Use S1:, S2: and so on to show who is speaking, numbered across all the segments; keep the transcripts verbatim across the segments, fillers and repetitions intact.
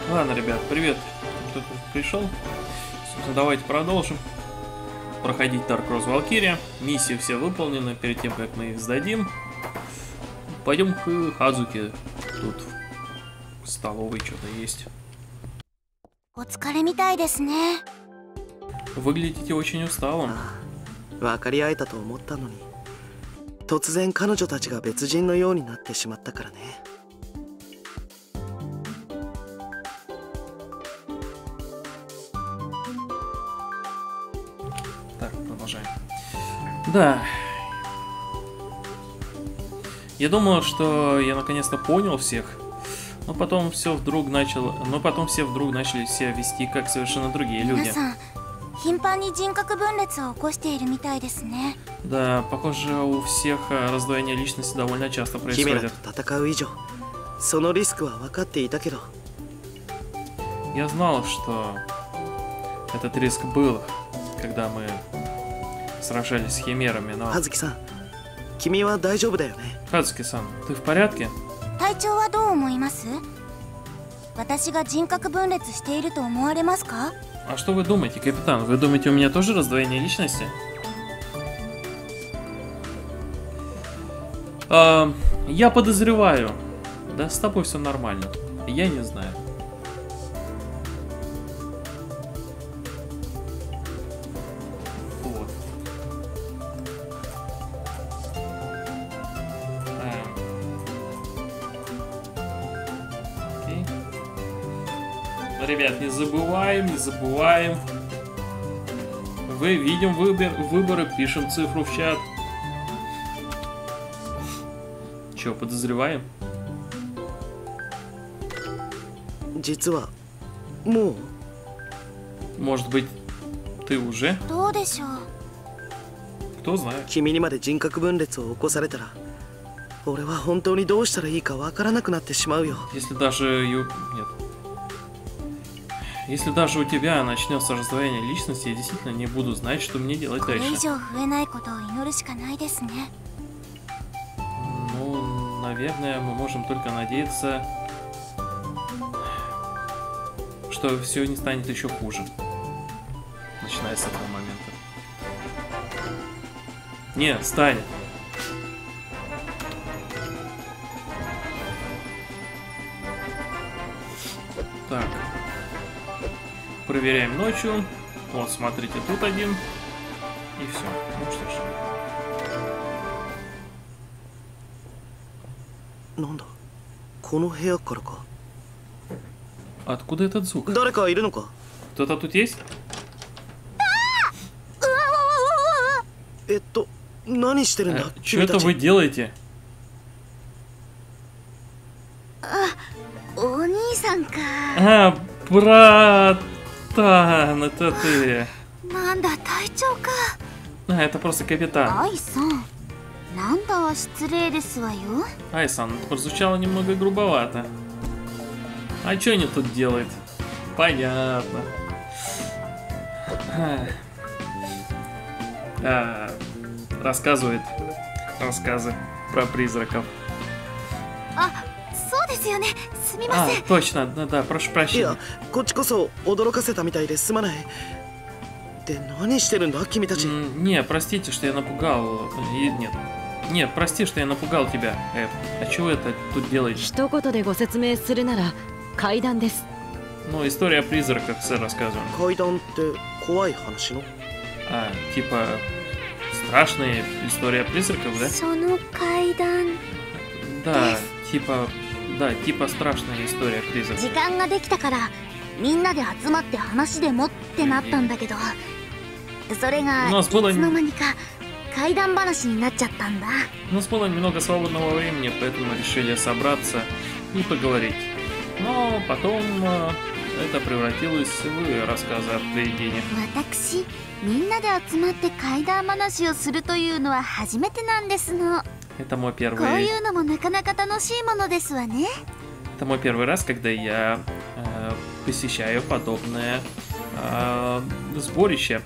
S1: Ладно, ребят, привет. Кто-то пришел. Собственно, давайте продолжим проходить Dark Cross Valkyria. Миссии все выполнены. Перед тем, как мы их сдадим, пойдем к Хадзуке. Тут в столовой что-то есть. Выглядите очень усталым.
S2: 分かり合えたと思ったのに、突然彼女たちが別人のようになってしまったからね。
S1: Так, продолжаем. Да. Я думал, что я наконец-то понял всех, но потом все вдруг начало, но потом все вдруг начали себя вести как совершенно другие люди. Да, похоже, у всех раздвоение личности довольно часто происходит. Я знал, что этот риск был, когда мы сражались с химерами, но... Хадзуки-сан, ты в порядке? А что вы думаете, капитан? Вы думаете, у меня тоже раздвоение личности? А, я подозреваю. Да, с тобой все нормально. Я не знаю. Вот. А. Окей. Ребят, не забываем, не забываем. Вы видим выбор, выборы, пишем цифру в чат. Че, подозреваем? Может быть, ты уже? Кто знает? Если даже... Нет. Если даже у тебя начнется раздвоение личности, я действительно не буду знать, что мне делать дальше. Ну, наверное, мы можем только надеяться, что все не станет еще хуже. Начиная с этого момента. Не, станет. Так. Проверяем ночью. Вот, смотрите, тут один. И все. Ну что ж. Откуда этот звук? Кто-то тут есть? А, что это вы делаете? А, братан, это ты. А, это просто капитан. Ай-сан, прозвучало немного грубовато. А что они тут делают? Понятно. А, рассказывает рассказы про призраков. А, точно, да, да, прошу прощения. Не, простите, что я напугал. Нет. Нет, прости, что я напугал тебя. Э, а чего это тут делаете? Ну, история о призраках, сэр, рассказываем. А, типа, страшная история призраков, да? Да, типа, да, типа страшная история призраков. У нас было... У нас было немного свободного времени, поэтому решили собраться и поговорить. Но потом э, это превратилось в рассказы о привидениях. Это мой первый... Это мой первый раз, когда я э, посещаю подобное э, сборище.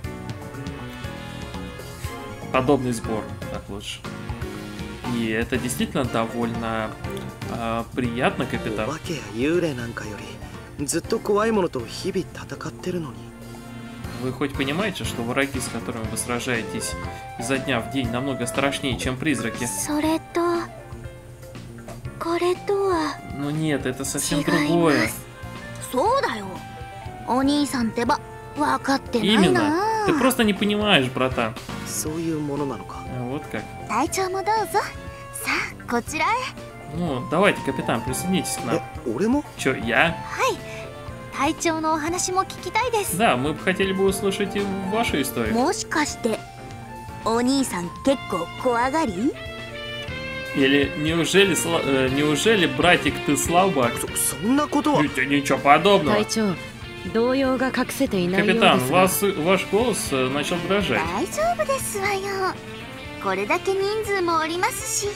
S1: Подобный сбор, так лучше. И это действительно довольно э, приятно, капитан.
S2: ずっと怖いものと日々戦ってるのに。
S1: Вы хоть понимаете, что враги, с которыми вы сражаетесь изо дня в день, намного страшнее, чем призраки?
S3: それとこれとは
S1: Ну нет, это
S3: 違
S1: совсем
S3: いま
S1: другое.
S3: す。そうだよ。お兄さんってば分かってない
S1: Именно.
S3: な。
S1: Ты просто не понимаешь, братан.
S2: そういうものなのか。
S1: Вот как.
S3: 隊長もどうぞ。さあこちらへ。
S1: Ну, давайте, капитан, присоединитесь к нам.
S2: え、俺も？
S1: Чё, я?
S3: 隊長のお話も聞きたいです。
S1: Да, мы бы хотели бы услышать и вашу историю.
S3: もしかしてお兄さん結構怖がり？
S1: Или неужели, сла- э, неужели, братик, ты слабак?
S2: そそんなことは。
S1: Ни- Ничего подобного.
S4: 隊長、動揺が隠せていないようで
S1: Капитан,
S4: すが
S1: вас, ваш голос э, начал дрожать.
S3: 大丈夫ですわよ。これだけ人数もおりますし。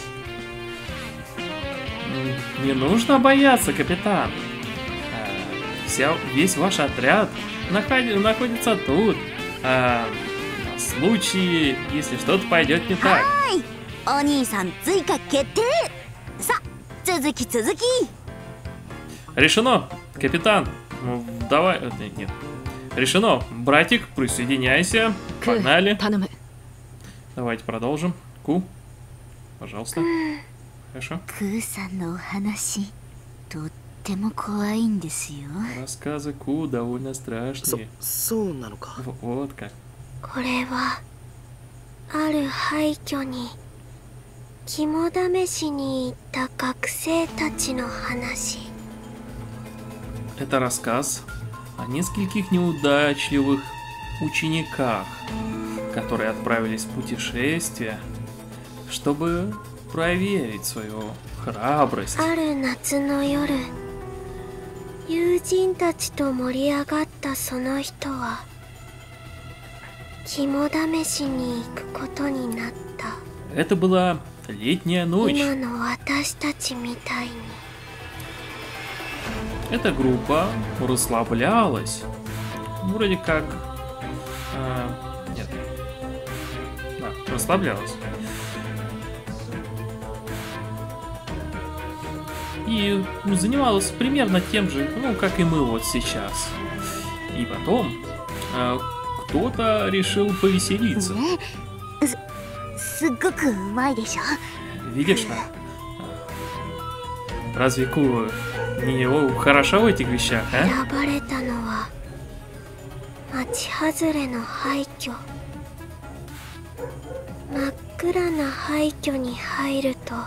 S1: М, Не нужно бояться, капитан. А, Вся, весь ваш отряд находи- находится тут. А, на случай, если что-то пойдет не так.
S3: お兄さん追加決定。さあ続き続き。
S1: Решено, капитан. Ну, давай. э, Нет. Решено. Братик, присоединяйся.
S4: クー
S1: Погнали.
S4: 頼む。
S1: Давайте продолжим. Ку. Пожалуйста. Хорошо.
S3: クーさんのお話とっても怖いんですよ。
S1: Рассказы Ку довольно
S2: そ
S1: страшные.
S2: そうなのか。
S1: В- Вот как.
S3: これはある廃墟に肝試しに行った学生たちの話。
S1: Это рассказ о нескольких неудачливых учениках, которые отправились в путешествие, чтобы проверить свою храбрость.
S3: ある夏の夜、友人たちと盛り上がったその人は肝試しに行くことになった。
S1: Это была летняя ночь.
S3: 今の私たちみたいに。
S1: Эта группа расслаблялась. Вроде как... а, нет. Да, расслаблялась. И ну, занималась примерно тем же, ну, как и мы вот сейчас. И потом а, кто-то решил повеселиться.
S3: ね、すすっごくうまいでしょ。
S1: Видишь, а? Разве Ку не о, хороша в этих вещах, а?
S3: 選ばれたのは町外れの廃墟。真っ暗な廃墟に入ると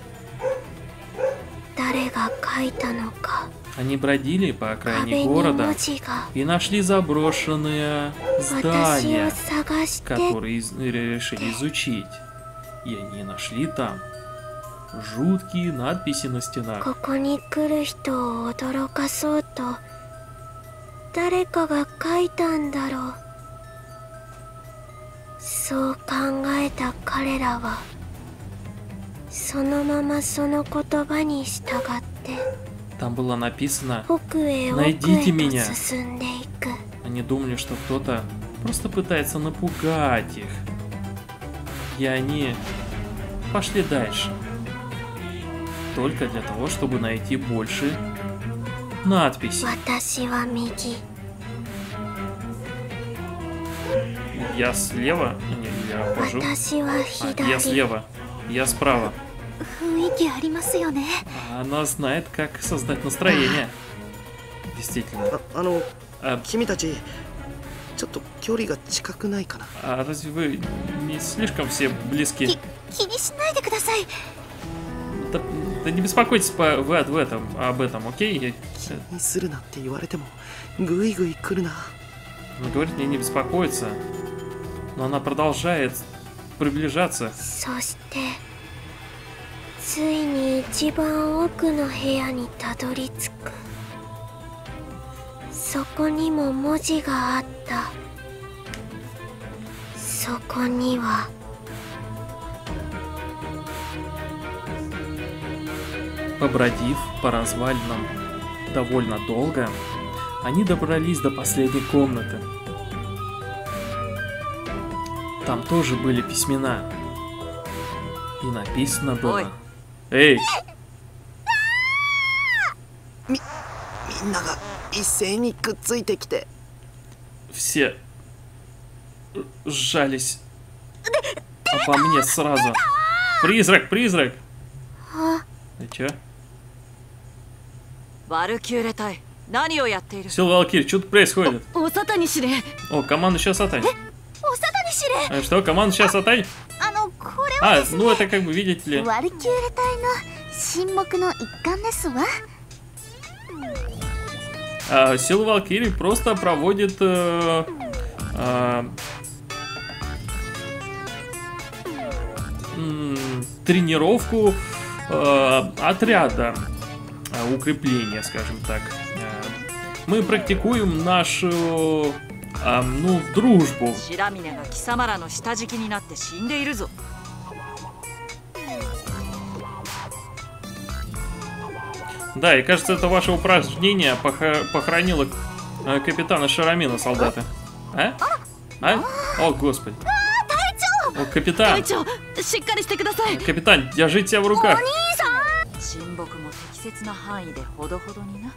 S3: 誰が書いたのか
S1: Они бродили по
S3: 壁
S1: окраине
S3: に
S1: города
S3: 文字が
S1: и нашли заброшенные
S3: 私を
S1: здания,
S3: 探して
S1: которые из- решили изучить. И они нашли там жуткие надписи на стенах.
S3: ここに来る人を驚かそうと誰かが書いたんだろう。そう考えた彼らはそのままその言葉に従って
S1: Там было написано,
S3: 奥へ奥
S1: Найдите
S3: へ
S1: меня.
S3: と進んでいく。
S1: они думали, что кто-то просто пытается напугать их. И они пошли дальше. Только для того, чтобы найти больше надписей.
S3: 私は右、
S1: Я слева. Не, я хожу.
S3: 私は
S1: А,
S3: 左。
S1: я слева. Я справа.
S3: 雰囲気ありますよね。
S1: Она знает, как создать настроение. Действительно.
S2: ああの
S1: А,
S2: 君たちちょっと距離が近くないかな。
S1: а разве вы не слишком все близки?
S3: き気にしないでください。
S1: Да, да не беспокойтесь по, вы от- в этом, об этом, окей? Я-
S2: 気にするなって言われてもぐいぐい来るな。
S1: Он говорит мне не беспокоиться, но она продолжает приближаться.
S3: そしてついに一番奥の部屋にたどり着く。そこにも文字があった。そこには
S1: Побродив по развалинам довольно долго, они добрались до последней комнаты. Там тоже были письмена. И написано было...
S4: Ой.
S1: Эй!
S2: みんなが一斉にくっついてきて
S1: Все сжались по мне сразу. Призрак, призрак! И чё?
S5: ワルキューレ隊、何をやっている？
S1: Сил Валкирь, что тут происходит?
S4: お沙汰にしれ。
S1: О, команда сейчас Сатань.
S3: お沙汰にしれ
S1: Э, Что, команда сейчас Сатань?
S3: あのこれは
S1: А, ну это как бы, видите ли.
S3: ワルキューレ隊の沈黙の一環ですわ
S1: А, Сил Валкирий просто проводит э, э, м, тренировку э, отряда э, укрепления, скажем так. Э, мы практикуем нашу э, ну, дружбу.
S5: 白峰が貴様らの下敷きになって死んでいるぞ。
S1: Да, и кажется, это ваше упражнение пох- похоронило э, капитана Шарамина, солдаты. А? А? О, господи. О, капитан.
S4: 隊長、しっかりしてください。
S1: Капитан, держите себя в руках.
S5: 沈黙も適切な範囲でほどほどにな。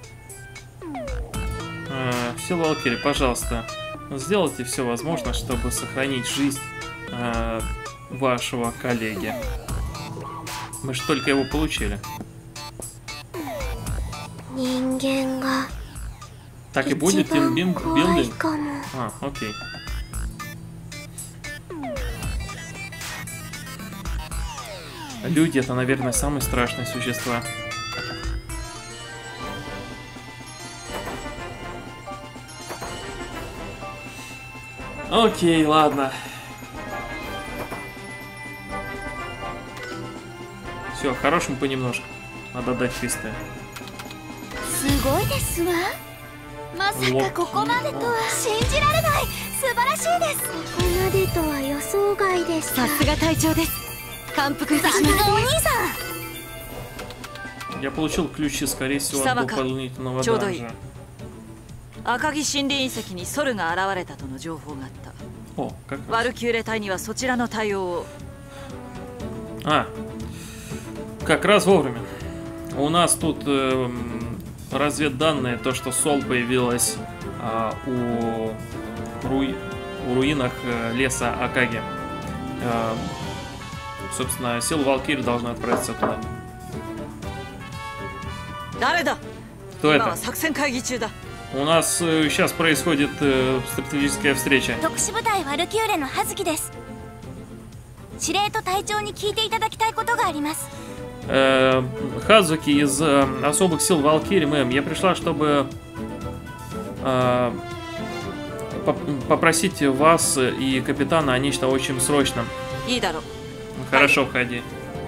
S1: Э, Сил Валкирий, пожалуйста, сделайте все возможное, чтобы сохранить жизнь э, вашего коллеги. Мы же только его получили.
S3: 人間が
S1: Так и будет
S3: 一番
S1: тимбилдинг?
S3: 怖いかも
S1: А, окей. Люди — это, наверное, самые страшные существа. Окей, ладно. Все, хорошим понемножку. Надо дать чистое.
S3: すごいですわまさかここまでとは信じられない素晴らしいですここまでとは予想外でした
S4: さすが隊長です。感服いたし
S3: さす
S4: ます。
S3: がお兄さん
S1: Я получил ключи, скорее всего, от
S5: Савака.
S1: дополнительного
S5: Чудой.
S1: данжа.
S5: 赤城森林遺跡にソルが現れたとの情報があった。
S1: О, как
S5: ワ
S1: раз.
S5: ルキューレ隊にはそちらの対応を。
S1: А, как раз вовремя. У нас тут э, разведданные, то, что Сол появилась а, у, руи, у руинах э, леса Акаги. Э, собственно, Сил Валкирий должны отправиться туда.
S5: 誰だ？
S1: Кто
S5: 今は
S1: это?
S5: 作戦会議中だ。
S1: У нас э, сейчас происходит э, стратегическая встреча.
S3: 特殊部隊ワルキューレの葉月です司令と隊長に聞いていただきたいことがあります
S1: Э, Хазуки из э, особых сил Валкирии, мэм, я пришла, чтобы э, поп- попросить вас и капитана о нечто очень срочном.
S5: いいだろう。
S1: Хорошо, входи.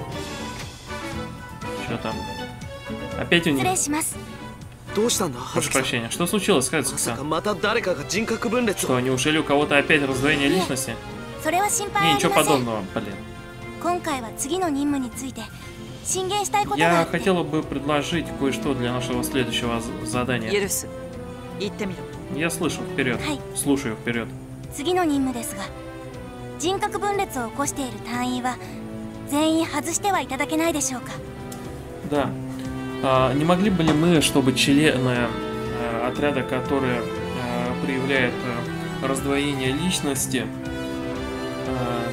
S1: Что там? Опять у
S3: 失
S1: них?
S3: 礼します
S2: どうしたんだ葉
S1: Прошу
S2: 月さん
S1: прощения. Что случилось,
S2: ま
S1: Хазуки
S2: さか
S1: сан?
S2: また誰かが人格分裂を
S1: Что, неужели у кого-то опять раздвоение личности?
S3: それは心配
S1: Не,
S3: あり
S1: ничего
S3: ません
S1: подобного, блин.
S3: 今回は次の任務について進言したいことがあ
S1: Я
S3: って
S1: хотела бы предложить кое-что для нашего следующего з- задания.
S5: 許す。行ってみろ。
S1: Я слышу, вперед.
S3: Хай.
S1: Слушаю, вперед.
S3: 次の任務ですが人格分裂を起こしている隊員は全員外してはいただけないでしょうか
S1: Да. А, не могли бы ли мы, чтобы члены э, отряда, которые э, проявляют э, раздвоение личности, э,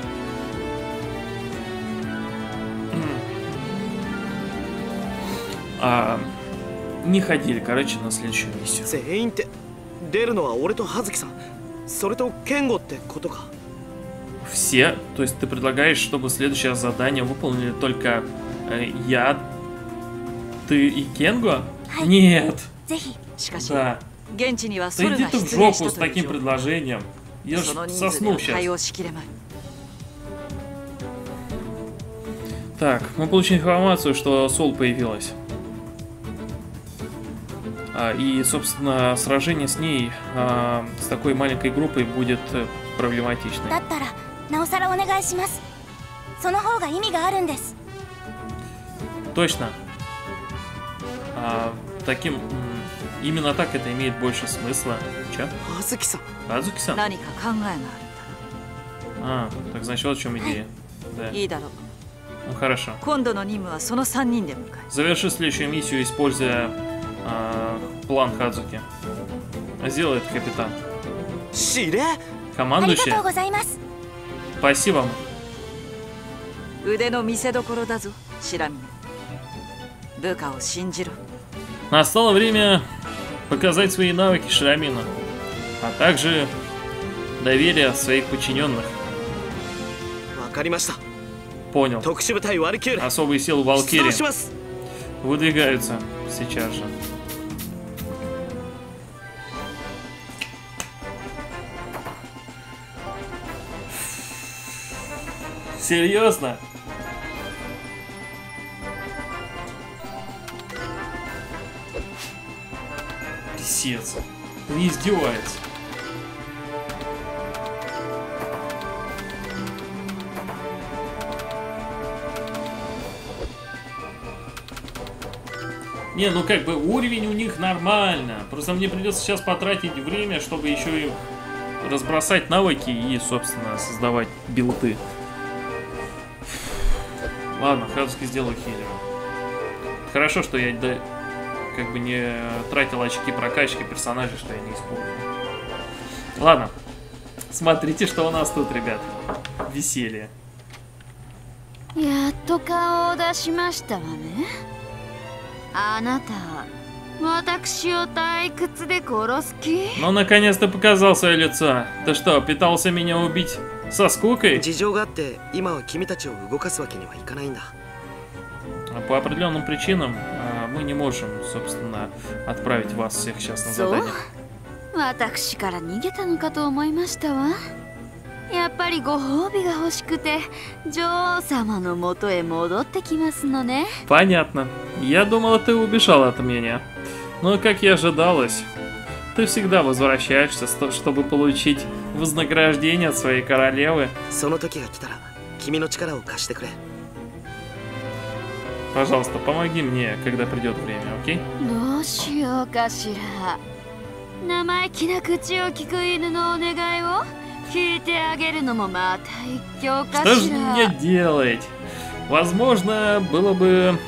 S1: а, не ходили, короче, на следующую миссию.
S2: 全員って出るのは俺と葉月さんそれと健吾ってことか
S1: Все, то есть ты предлагаешь, чтобы следующее задание выполнили только э, я, ты и Кенго?
S3: Хай.
S1: Нет.
S3: ぜひ
S5: しかし、
S1: Да.
S5: 現地にはソ
S1: Да
S5: ル
S1: иди
S5: が
S1: ты в
S5: 出現し
S1: жопу
S5: た
S1: с
S5: という
S1: таким
S5: 情報。
S1: предложением. Я
S5: その
S1: ж
S5: 人数で
S1: сосну
S5: は対
S1: сейчас.
S5: 応しきれまい。
S1: Так, мы получили информацию, что Сол появилась. А, и, собственно, сражение с ней, а, с такой маленькой группой, будет э,
S3: だ
S1: проблематичным.
S3: ったらなおさらお願いしますその方が意味があるんです
S1: Точно. А, таким... м, Именно так это имеет больше смысла. Че?
S2: 葉月さん
S1: Азуки-сан?
S5: 何か考えがあるんだ
S1: А, так значит, вот в чем идея. Да.
S5: な。いいだろう。
S1: Ну хорошо.
S5: 今度の任務はそのさんにんで向かい。
S1: Заверши следующую миссию, используя а, план Хадзуки. Сделает капитан.
S2: 司令
S1: Командующий.
S3: ございます
S1: Спасибо.
S5: 腕の見せ所だぞ白峰。部下を信じろ。
S1: Настало время показать свои навыки Ширамина, а также доверие своих подчиненных.
S2: わかりました。
S1: Понял.
S2: 特殊部隊ワルキューレ
S1: Особые силы
S2: 出
S1: Валькирии
S2: 動します。
S1: выдвигаются сейчас же. Серьезно? Писец. Не издевается. Не, ну как бы уровень у них нормально. Просто мне придется сейчас потратить время, чтобы еще и разбросать навыки и, собственно, создавать билды. Ладно, Хадзуки сделаю хилером. Хорошо, что я да, как бы не тратил очки прокачки персонажей, что я не использую. Ладно. Смотрите, что у нас тут, ребят. Веселье.
S3: やっと顔を出しましたわね。あなた私を退屈で殺す気？
S1: Ну, наконец-то показал свое лицо. Ты что, пытался меня убить со скукой?
S2: 事情があって今は君たちを動かすわけにはいかないんだ。
S1: По определенным причинам а, мы не можем, собственно, отправить вас всех сейчас на задание.
S3: 私から逃げたのかと思いましたわ。やっぱりご褒美が欲しくて女王様の元へ戻ってきますのね。
S1: Понятно. Я думала, ты убежал от меня. Но, как и ожидалось, ты всегда возвращаешься, чтобы получить вознаграждение от своей королевы.
S2: その時が来たら君の力を貸してくれ。
S1: Пожалуйста, помоги мне, когда придет время, окей?
S3: どうしようかしら。生意気な口を聞く犬のお願いを聞いてあげるのもまた一興か
S1: Что же
S3: しら。
S1: мне делать? Возможно, было бы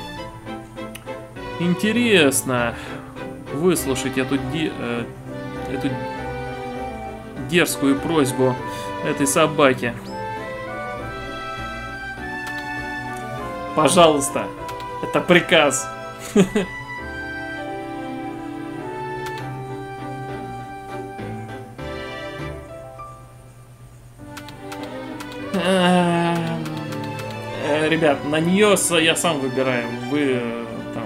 S1: интересно выслушать эту, ди- э, эту дерзкую просьбу этой собаки. Пожалуйста, это приказ. Ребят, на нее я сам выбираю. Вы э, там.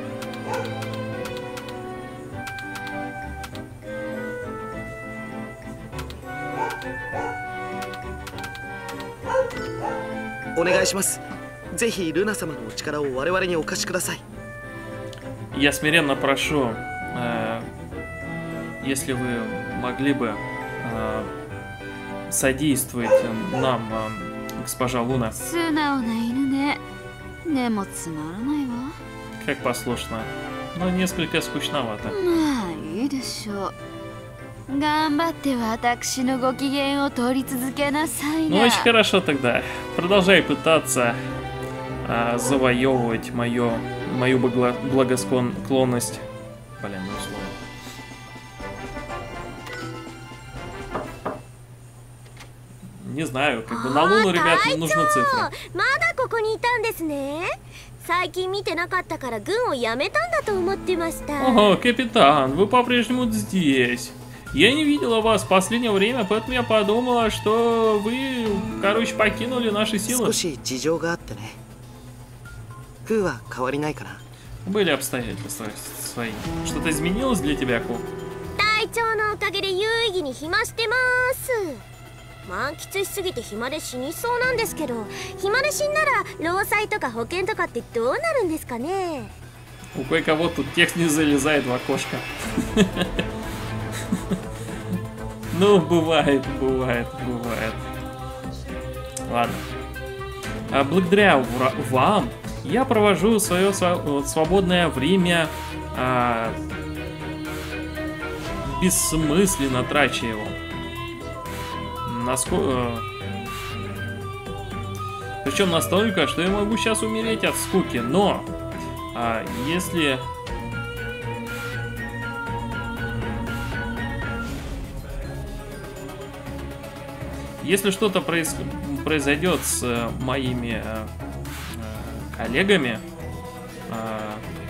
S1: Я смиренно прошу, э, если вы могли бы э, содействовать нам, э, госпожа Луна.
S3: 素直な犬ね。でもつまらないわ。
S1: Как послушно, но несколько скучновато.
S3: まあいいでしょう。頑張って私のご機嫌を取り続けなさい
S1: Ну
S3: な。
S1: очень хорошо тогда. Продолжай пытаться а, завоевывать мое, мою благо- благосклонность. Блин, ну слово. Не знаю, как бы на Луну, ребят, нужны цифры.
S6: まだここにいたんですね。最近見てなかったから軍を辞めたんだと思ってました。
S1: Ого, капитан, вы по-прежнему здесь. Я не видела вас в последнее время, поэтому я подумала, что вы, короче, покинули наши
S2: 少
S1: силы.
S2: し事情があってね。クーは変わりないかな。
S1: Были обстоятельства свои. Что-то изменилось для тебя, Ку?
S6: 隊長のおかげで有意義に暇してます。満喫しすぎて暇で死にそうなんですけど、暇で死んだら労災とか保険とかってどうなるんですかね。
S1: У кое-кого тут текст не залезает в окошко. Ну, бывает, бывает, бывает. Ладно. А благодаря вра- вам я провожу свое сва- свободное время, а, бессмысленно трача его. Насколько... Причем настолько, что я могу сейчас умереть от скуки, но а, если Если что-то проис... произойдет с э, моими э, э, коллегами, э,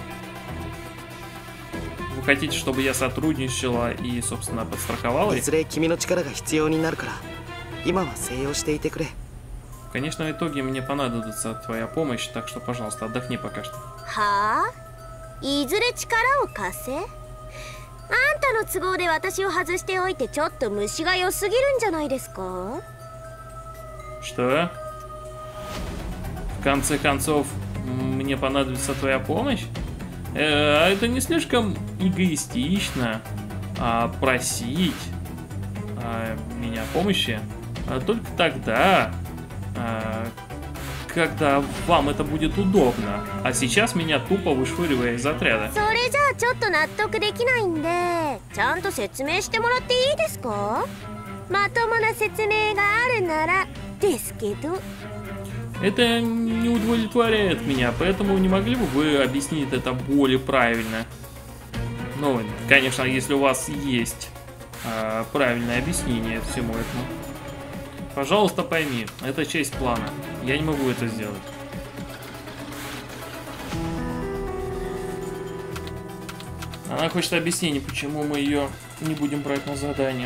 S1: вы хотите, чтобы я сотрудничала и, собственно, подстраховала
S2: い
S1: их?
S2: ずれ君の力が必要になるから今は静養していてくれ。
S1: Конечно, в итоге мне понадобится твоя помощь, так что, пожалуйста, отдохни пока что.
S6: はあ、いずれ力を貸せ。あんたの都合で私を外しておいてちょっと虫が良すぎるんじゃないですか。
S1: Что? В конце концов, мне понадобится твоя помощь? Э, это не слишком эгоистично а, просить а, меня помощи, а только тогда, а, когда вам это будет удобно. А сейчас меня тупо вышвыривая из отряда.
S6: それじゃあちょっと納得できないんでちゃんと説明してもらっていいですか。まともな説明があるならですけど。
S1: Это не удовлетворяет меня, поэтому не могли бы вы объяснить это более правильно? Ну, конечно, если у вас есть э, правильное объяснение всему этому. Пожалуйста, пойми, это часть плана. Я не могу это сделать. Она хочет объяснение, почему мы ее не будем брать на задание.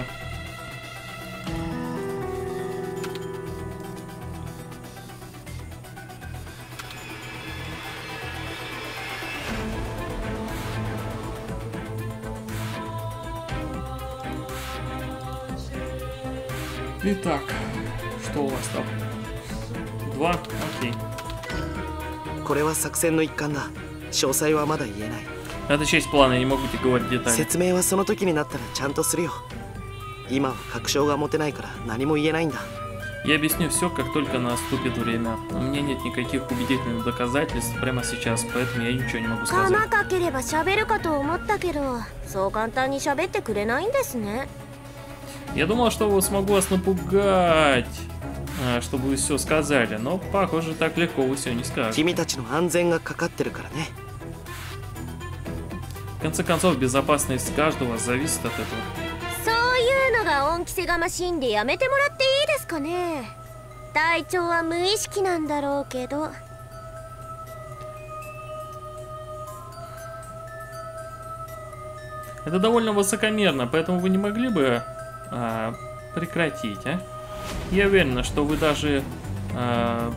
S1: Итак, что у вас там? Два? Окей.
S2: これは作戦の一環だ。詳細はまだ言えない。
S1: Это часть плана, я не могу тебе говорить детали.
S2: 説明はその時になったらちゃんとするよ。今は確証が持てないから何も言えないんだ。
S1: Я объясню все, как только наступит время. У меня нет никаких убедительных доказательств прямо сейчас, поэтому я ничего не могу
S6: か
S1: сказать.
S6: まかければ喋るかと思ったけどそう簡単に喋ってくれないんですね。
S1: Я думал, что смогу вас напугать, а, чтобы вы все сказали, но, похоже, так легко вы все не скажете.
S2: 君たちの安全がかかってるからね。
S1: В конце концов, безопасность каждого зависит от этого.
S6: そういうのが恩着せがましいんでやめてもらっていいですかね。隊長は無意識なんだろうけど。
S1: Это довольно высокомерно, поэтому вы не могли бы а, прекратить, а? Я уверена, что вы даже а,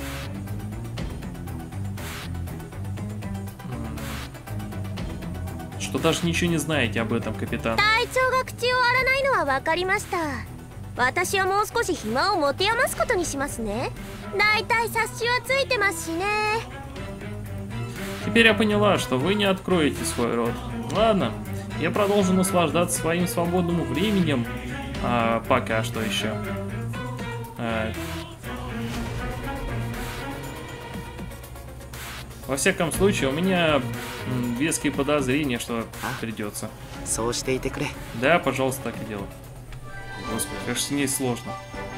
S1: что даже ничего не знаете об этом, капитан.
S6: 隊長が口を割らないのは分かりました。私はもう少し暇を持て余すことにしますね。だいたい察しはついてますしね。
S1: Теперь я поняла, что вы не откроете свой рот. Ладно, я продолжу наслаждаться своим свободным временем, а, пока что еще. А, во всяком случае, у меня м, веские подозрения, что придется.
S2: そうしていてくれ。
S1: Да, пожалуйста, так и делай. Господи, как же с ней сложно.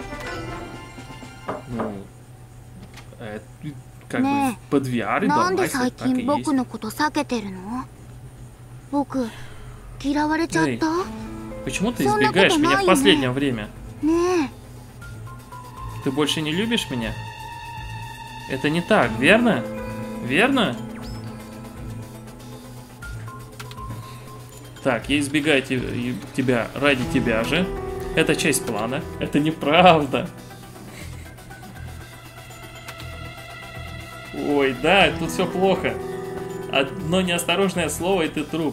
S1: Ну, э, как
S3: Не,
S1: бы под ви ар и
S3: なんで
S1: давай,
S3: 最
S1: так и
S3: 近
S1: есть.
S3: 僕のこと避けてるの？僕嫌われちゃった？
S1: Эй, почему ты
S3: Всё
S1: избегаешь
S3: равно
S1: меня в
S3: не.
S1: последнее время?
S3: ね
S1: Ты больше не любишь меня? Это не так, верно? Верно? Так, я избегаю те- и- тебя ради тебя же. Это часть плана. Это неправда. Ой, да, тут все плохо. Одно неосторожное слово, и ты труп.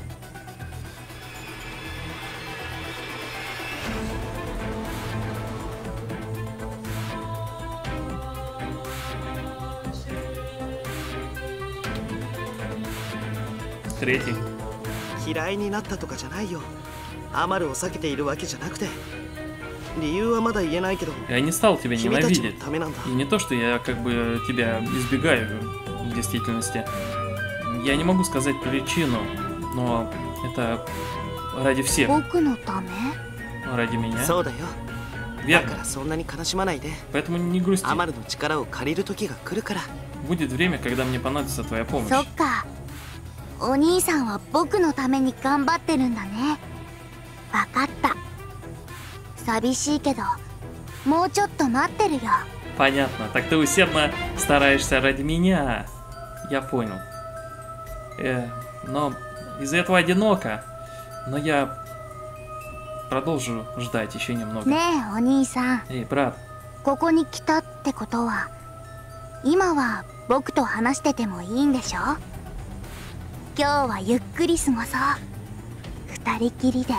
S1: Третий.
S2: 嫌いになったとかじゃないよ。アマルを避けているわけじゃなくて。理由はまだ言えないけど、
S1: Я не стал тебя
S2: 君たちの
S1: ненавидеть.
S2: ためなんだ。
S1: И не то, что я как бы тебя избегаю в действительности. Я не могу сказать причину, но это ради
S3: え、
S1: всех,
S3: 僕のため？
S1: ради меня.
S2: そうだよ。だ
S1: Верно.
S2: からそんなに悲しまないで。
S1: Поэтому не грусти.
S2: アマルの力を借りる時が来るから。
S1: Будет время, когда мне понадобится твоя помощь.
S3: そっか。お兄さんは僕のために頑張ってるんだね。わかった。寂しいけどもうちょっと待ってるよ。
S1: Понятно. Так ты усердно стараешься ради меня. Я понял. Э, но из-за этого одиноко. Но я продолжу ждать еще немного.
S3: ねえお兄さん、
S1: Эй, брат.
S3: ここに来たってことは今は僕と話しててもいいんでしょ？今日はゆっくり過ごそう。二人きりで。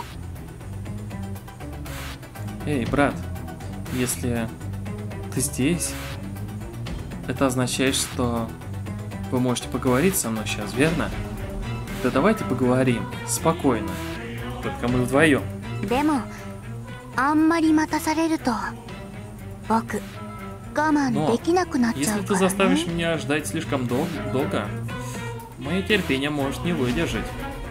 S1: Эй, брат. Если ты здесь, это означает, что вы можете поговорить со мной сейчас, верно? Да давайте поговорим. Спокойно. Только мы вдвоем.
S3: でもあんまり待たされると僕我慢できなくなっちゃ
S1: Если
S3: う
S1: ты
S3: から
S1: заставишь
S3: ね。
S1: меня ждать слишком дол- долго, мое терпение может не выдержать.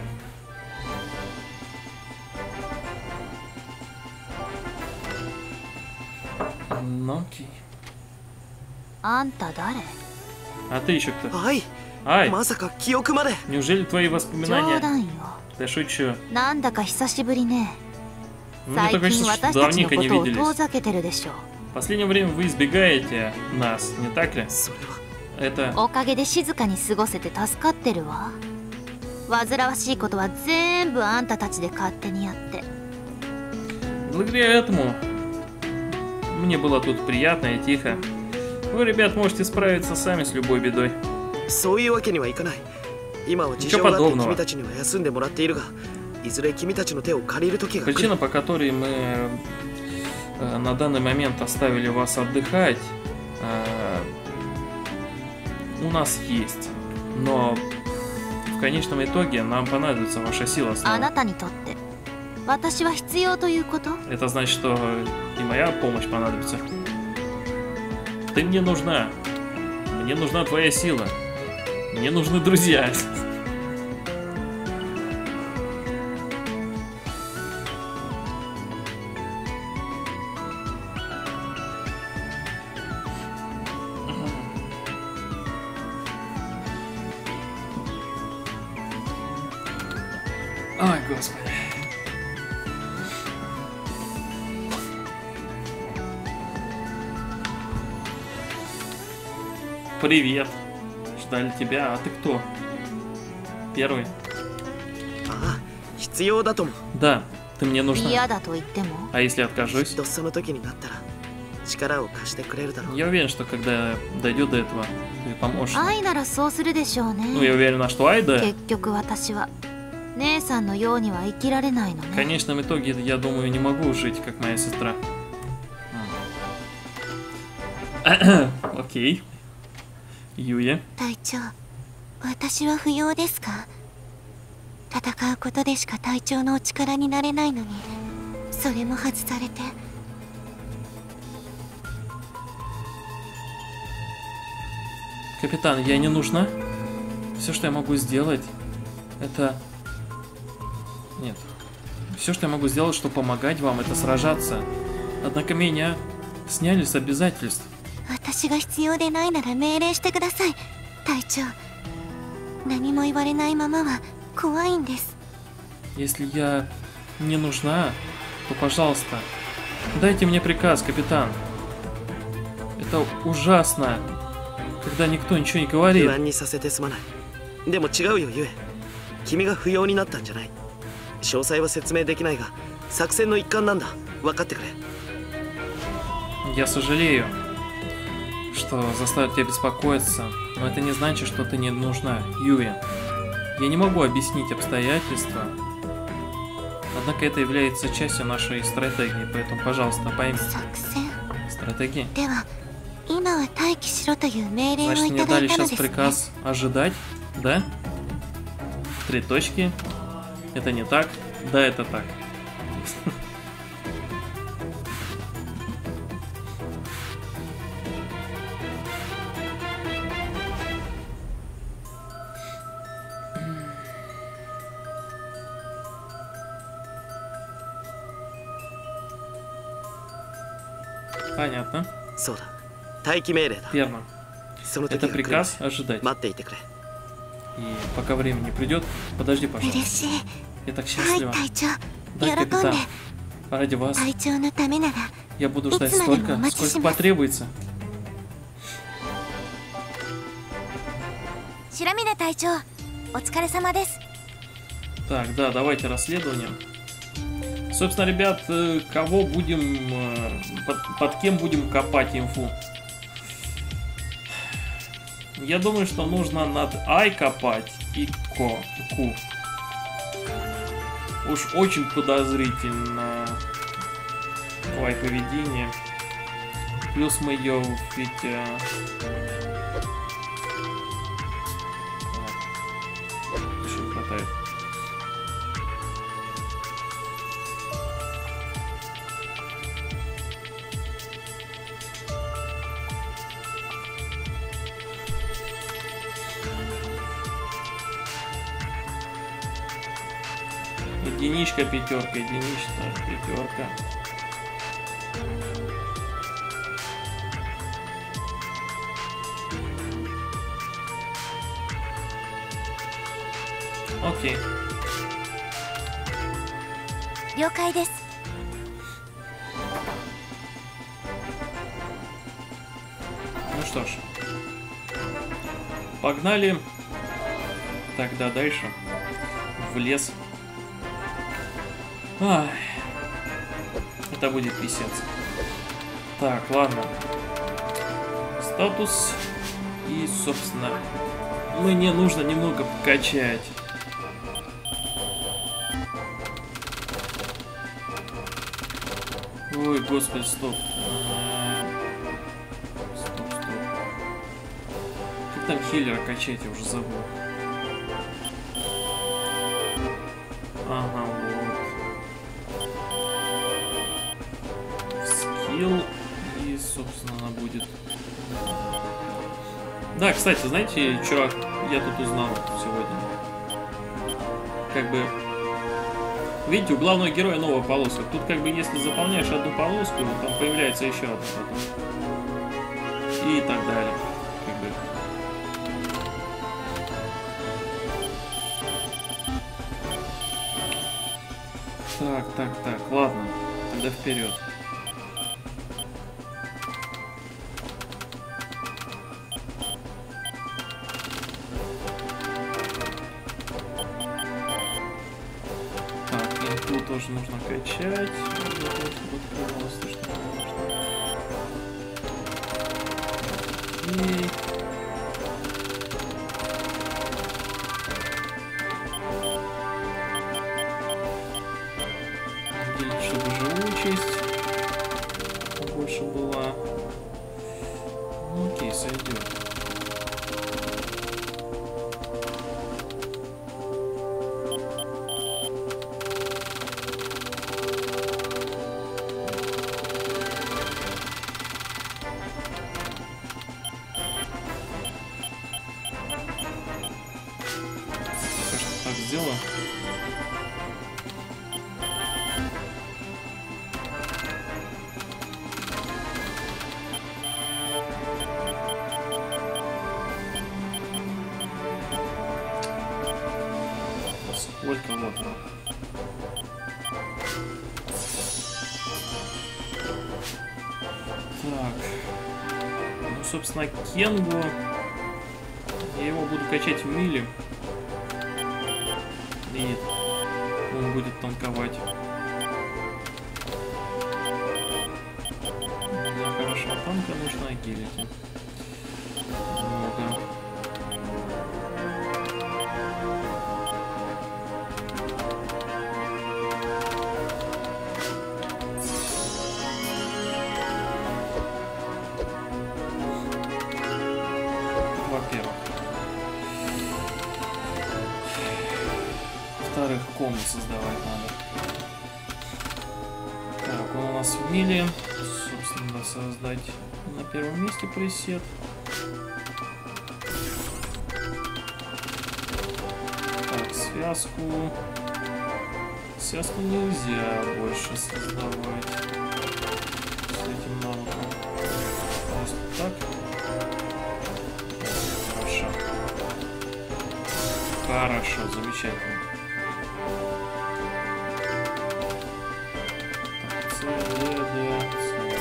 S1: Ну окей.
S3: あんた誰？
S1: А ты еще кто?
S2: はい
S1: Ай,
S2: まさか記憶まで
S1: неужели твои
S3: 冗
S1: воспоминания...
S3: 談よ。
S1: Да шучу.
S3: なんだか久しぶりね。
S1: Мне
S3: 最
S1: так
S3: 近
S1: кажется, что
S3: 私たちの
S1: давненько
S3: こ
S1: не
S3: とを
S1: виделись.
S3: 遠ざけてるでしょ。
S1: В последнее время вы избегаете нас, не так ли?
S2: それは
S1: Это...
S3: おかげで静かに過ごせて助かってるわ。煩わしいことは全部あんたたちで勝手にやって。
S1: Благодаря этому мне было тут приятно и тихо. Вы, ребят, можете справиться сами с любой бедой.
S2: そういうわけにはいかない。今は事情があって君たちには休んでもらっているが、いずれ君たちの手を借りる時が来る。
S1: Причина, по которой мы э, на данный момент оставили вас отдыхать, э, у нас есть. Но в конечном итоге нам понадобится ваша сила
S3: あ
S1: снова.
S3: なたにとって私は必要ということ？
S1: Это значит, что и моя помощь понадобится. Ты мне нужна. Мне нужна твоя сила. Мне нужны друзья. Ой, господи. Привет. Ждали тебя, а ты кто? Первый.
S2: ああ、必要だとも。
S1: Да, ты мне нужна.
S3: 嫌だと言っても
S1: А если
S2: き
S1: откажусь?
S2: っとその時になったら力を貸してくれるだろう。
S1: Я уверен, что когда дойдет до этого, ты поможешь.
S3: 愛ならそうするでしょう
S1: Ну,
S3: ね。
S1: я уверена, что Айда,
S3: 結局私は姉さんのようには生きられないの
S1: в
S3: ね。
S1: конечном итоге, я думаю, не могу жить, как моя сестра. Окей. Юя.
S3: 隊長、私は不要ですか？戦うことでしか隊長のお力になれないのに、それも外されて。
S1: Капитан, я не нужна? Все, что я могу сделать, это... Нет. Все, что я могу сделать, чтобы помогать вам, это сражаться. Однако меня сняли с обязательств.
S3: 私が必要でないなら命令してください、隊長。何も言われないままは怖いんです。
S1: Если я не нужна, то, пожалуйста, дайте мне приказ, капитан. Это ужасно, когда никто ничего не
S2: 不
S1: говорит.
S2: 安にさせてすまない。でも違うよ、ゆえ。君が不要になったんじゃない。詳細は説明できないが、作戦の一環なんだ。分かってくれ。
S1: Я сожалею, что заставит тебя беспокоиться, но это не значит, что ты не нужна, Юя. Я не могу объяснить обстоятельства, однако это является частью нашей стратегии, поэтому, пожалуйста, пойми.
S3: 作戦
S1: Стратегии.
S3: では、今は待機しろという命令を
S1: Значит,
S3: い
S1: мне
S3: ただ
S1: дали
S3: いたの
S1: сейчас
S3: ですね。
S1: приказ ожидать, да? Три точки. Это не так. Да, это так. Понятно.
S2: そうだ。待機命令だ。
S1: Верно.
S2: その時
S1: Это
S2: が来る
S1: приказ ожидать.
S2: 待っていてくれ。
S1: И пока время не придет, подожди,
S3: 嬉
S1: пожалуйста.
S3: しい。
S1: Я так
S3: はい、
S1: счастлива.
S3: 隊長。
S1: Да,
S3: 喜んで
S1: капитан. Ради вас.
S3: 隊長のためなら
S1: Я буду ждать столько, сколько потребуется.
S3: 白峰隊長、お疲れ様です。
S1: Так, да, давайте расследование. Собственно, ребят, э, кого будем, э, под, под кем будем копать инфу? Я думаю, что нужно над Ай копать и Ко, Ку. Уж очень подозрительно Ай поведение. Плюс мы ее ведь... Э... Еще хватает. Единичка, пятерка, единичка, пятерка. Окей.
S3: 了解です。
S1: Ну что ж. Погнали. Тогда дальше. В лес. Ай. Это будет писец. Так, ладно. Статус. И, собственно, мне нужно немного покачать. Ой, господи, стоп. Стоп, стоп. Как там хиллера качать, я уже забыл. Ага, вот. Скилл. И, собственно, она будет. Да, кстати, знаете, что я тут узнал сегодня? Как бы... Видите, у главного героя новая полоска. Тут как бы если заполняешь одну полоску, там появляется еще одна потом. И так далее. Как бы. Так, так, так, ладно. Тогда вперед. Тут тоже нужно качать. Окей. Делить, чтобы живучесть больше была. Ну, окей, сойдет. Сделаю. Сколько вот. Так. Ну, собственно, Кенгу. Я его буду качать в мили. И он будет танковать. Для хорошего танка нужно агилити. Много. Во-первых. Во-вторых, комы создавать надо. Так, он у нас в миле. Собственно, надо создать на первом месте пресет. Так, связку. Связку нельзя больше создавать с этим навыком. Просто так. Хорошо. Хорошо, замечательно. Так, С, Д, Д, С.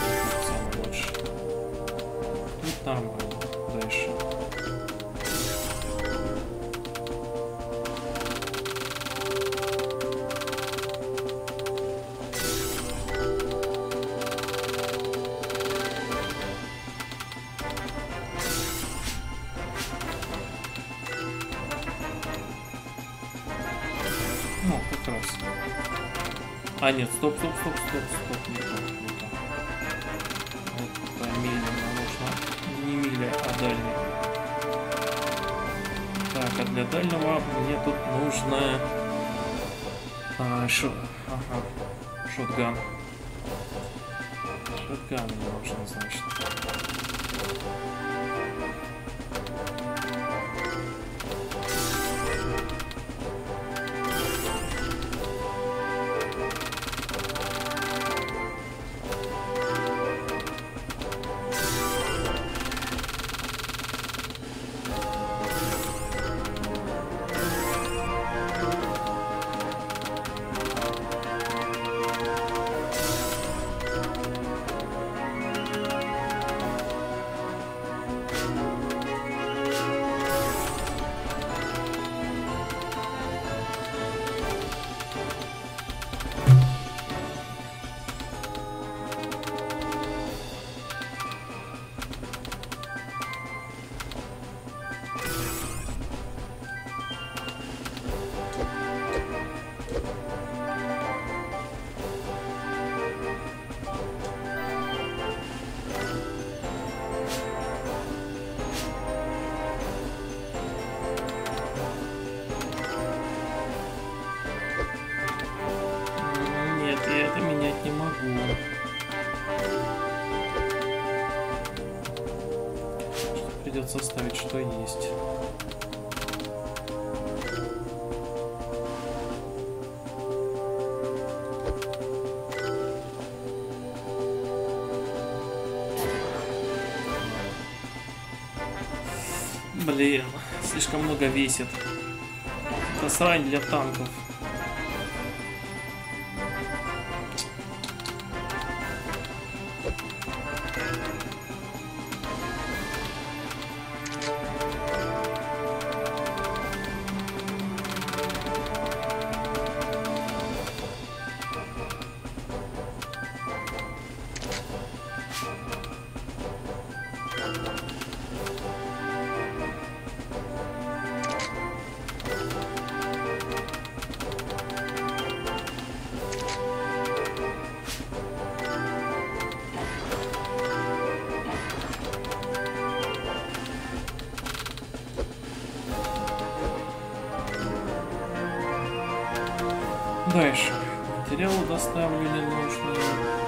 S1: Ну, как раз. А, нет, стоп, стоп, стоп, стоп, стоп, не то, не то. Это медленно нужно. Не миля, а дальний. Так, а для дальнего мне тут нужно... А, шо... Ага. Шотган. Шотган мне нужен, значит. Не могу. Придется оставить, что есть. Блин, слишком много весит. Это срань для танков. Дальше. Материалы доставлю ненужные.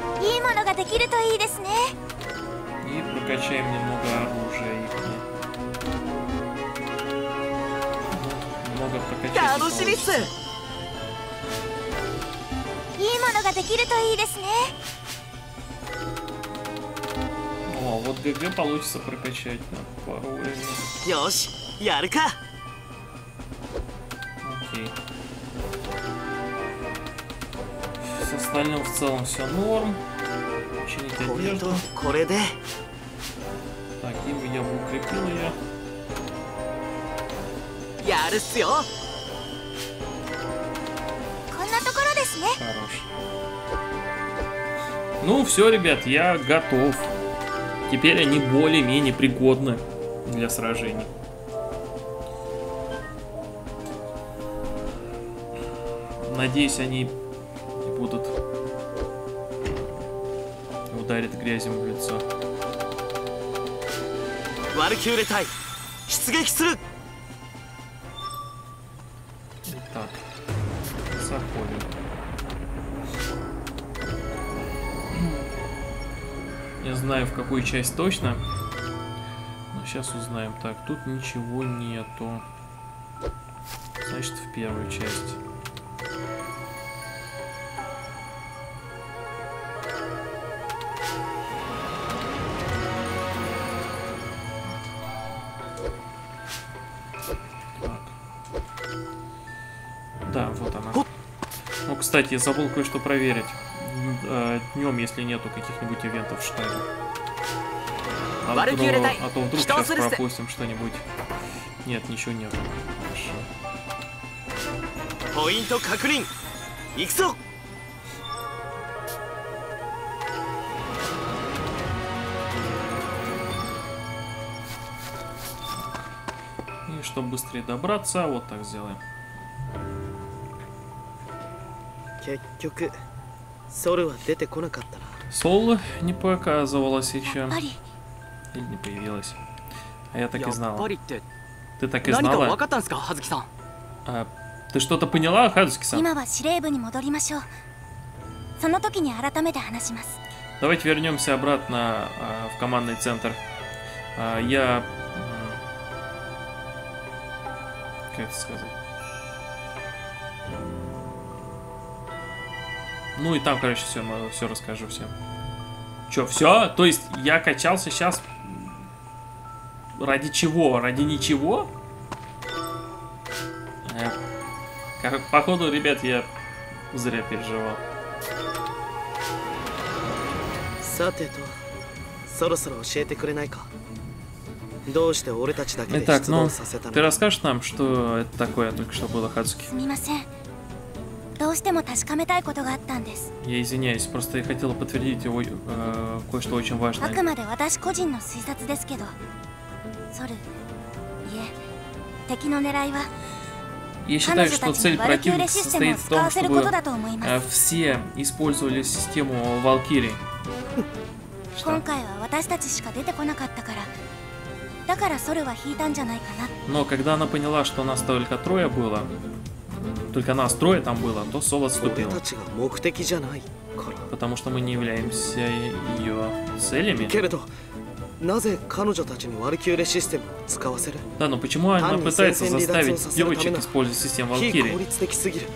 S1: И прокачаем немного оружия их. Немного прокачаем. О, вот ГГ получится прокачать на пару уровней.
S2: Ёш, ярка.
S1: Окей. С остальным в целом все норм. Чинить одежду. Так, им я бы укрепил ее. Хорош. Ну все, ребят, я готов. Теперь они более-менее пригодны для сражений. Надеюсь, они не будут ударить грязью в лицо. Итак, заходим. Не знаю, в какую часть точно, но сейчас узнаем. Так, тут ничего нету. Значит, в первую часть. Да, вот она. Ну, кстати, я забыл кое-что проверить. Днем, если нету каких-нибудь ивентов в штабе. А, вдруг, а то вдруг сейчас пропустим что-нибудь. Нет, ничего нету. Хорошо. И чтобы быстрее добраться, вот так сделаем.
S2: 結局ソルは出てこなかったな。
S1: Сол не показывалась еще.
S3: やっぱり
S1: Или не появилась. А я так и
S7: やっ
S1: знала.
S7: ぱりって
S1: Ты так и
S7: 何か分
S1: знала.
S7: かったんですか、葉月さん。
S1: А, ты что-то поняла, Хадзуки-сан?
S3: 今は司令部に戻りましょう。その時に改めて話します。
S1: Давайте вернемся обратно а, в командный центр. А, я... м, Как это сказать? Ну и там, короче, все, все расскажу всем. Че, все? То есть я качался сейчас ради чего? Ради ничего? Э, как- Походу, ребят, я зря переживал.
S2: さてと、そろそろ教えてくれないか。どうして俺たちだけで
S1: Итак,
S2: 出
S1: ну,
S2: 動させた
S1: ты
S2: の？
S1: расскажешь нам, что это такое только что было, Хадзуки?
S3: すみません。どうしても確かめたいことがあったんです。
S1: Я извиняюсь, просто я хотела подтвердить ой- э, кое-что очень
S3: あ
S1: важное.
S3: くまで私個人の推察ですけど、ソル、いえ、敵の狙いは
S1: Я
S3: 彼
S1: считаю,
S3: 女
S1: что
S3: たち
S1: цель
S3: にワルキューレ
S1: противника
S3: システムを
S1: состоит в
S3: 使わ
S1: том,
S3: せること
S1: чтобы
S3: だと思いま
S1: э,
S3: す。
S1: все использовали систему Валькирии.
S3: 今回は私たちしか出てこなかったから、だからソルは引いたんじゃないかな。
S1: Но когда она поняла, что нас только трое было, только нас трое там было, то Сол
S2: 俺
S1: отступила.
S2: たちが目的じゃないから。
S1: Потому что мы не являемся ее целями.
S2: けれど、なぜ彼女たちにワルキューレシステムを使わせる？
S1: Да, но почему она
S2: Анни,
S1: пытается
S2: Сенсен
S1: заставить
S2: Лидацию
S1: девочек
S2: Сасурамина.
S1: использовать систему
S2: 非効
S1: Валькирии?
S2: 率的すぎる。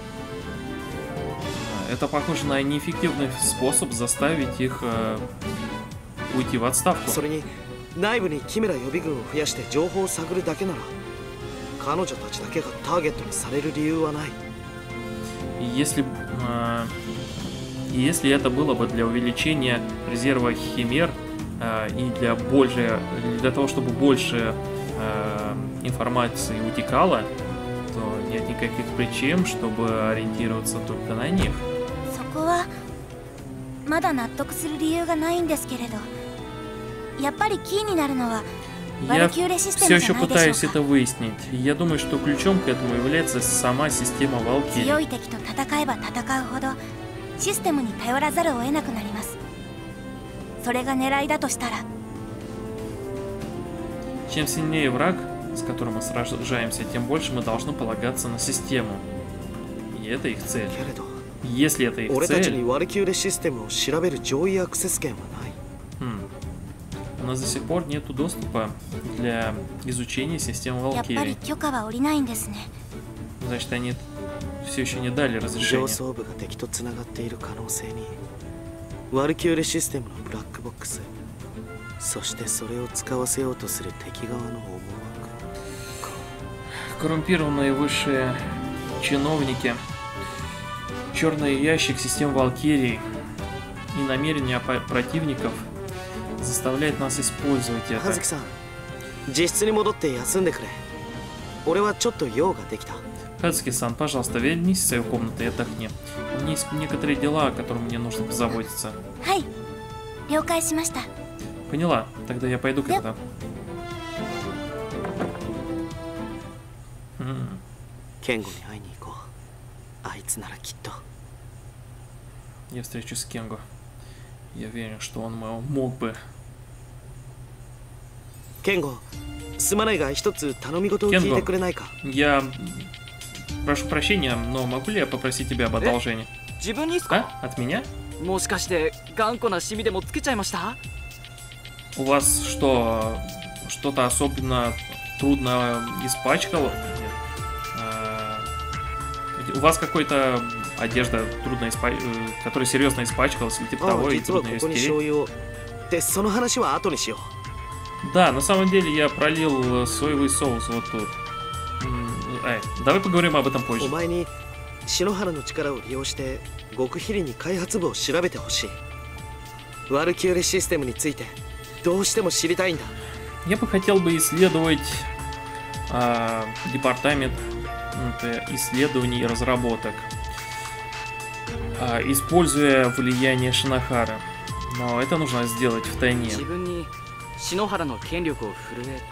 S1: Это похоже на неэффективный способ заставить их э, уйти в отставку.
S2: それに内部にキメラ予備軍を増やして情報を探るだけなら、彼女たちだけがターゲットにされる理由はない。
S1: И Если, э, и если это было бы для увеличения резерва химер э, и для, больше, для того, чтобы больше э, информации утекало, то нет никаких причин, чтобы ориентироваться только на них.
S3: そこはまだ納得する理由がないんですけれど、やっぱりキーになるのはワ
S1: Я
S3: ルキューレシステ
S1: все
S3: ムじ
S1: еще
S3: ゃないで
S1: пытаюсь
S3: しょう
S1: это
S3: か。
S1: выяснить. И я думаю, что ключом к этому является сама система
S3: 強
S1: Валькирии.
S3: い敵と戦えば戦うほどシステムに頼らざるを得なくなります。それが狙いだとしたら、
S1: Чем сильнее враг, с которым мы сражаемся, тем больше мы должны полагаться на систему. И это их цель.
S2: けれど、
S1: Если это их
S2: 俺たちに
S1: цель,
S2: ワルキューレシステムを調べる上位アクセス権はない。
S1: хм, у нас до сих пор нет доступа для изучения системы
S3: やっぱり
S1: Валькирии.
S3: 許可は下りないんですね。
S1: Значит, они все еще не dали
S2: 上
S1: разрешения.
S2: 層部が敵とつながっている可能性に、ワルキューレシステムのブラックボックス、そしてそれを使わせようとする敵側の思惑。
S1: Коррумпированные высшие чиновники, черный ящик систем Валькирии и намерения по- противников заставляет нас использовать
S2: 葉
S1: это.
S2: 月さん、自室に戻って休んでくれ。俺はちょっと用ができた。
S1: Хацуки-сан, пожалуйста, вернись в свою комнату и отдохни. У меня есть некоторые дела, о которых мне нужно позаботиться.
S3: はい、了解しました。
S1: Поняла, тогда я пойду
S3: Yep.
S1: когда. М,
S2: ケンゴに会いに行こう。あいつならきっと。
S1: Я встречусь с Кенго. Я уверен, что он мо- мог бы.
S2: ケンゴ、すまないが一つ頼み事を聞いてくれないか。
S1: Я прошу прощения, но могу ли я попросить тебя об одолжении?
S7: 自分にっすか？
S1: А? От меня?
S7: もしかして頑固наシミでもつけちゃいました？
S1: У вас что, что-то особенно трудно испачкало? Нет. А, У вас какой-то одежда трудно испа... э, которая серьезно испачкалась или типа
S2: ああ、
S1: того, и
S2: 実は
S1: трудно
S2: こ
S1: ее
S2: こに醤
S1: стереть?
S2: 油を。で、その話は後にしよ
S1: Да, на самом деле я пролил соевый соус вот тут. М, Эй, давай поговорим об этом
S2: う。お
S1: позже.
S2: 前に篠原の力を利用して極秘裏に開発部を調べてほしい。ワルキューレシステムについてどうしても知りたいんだ。
S1: Я бы хотел бы исследовать а, департамент м, т- исследований и разработок, а, используя влияние Шинохары. Но это нужно сделать в тайне.
S7: 自分に篠原の権力を振るえ。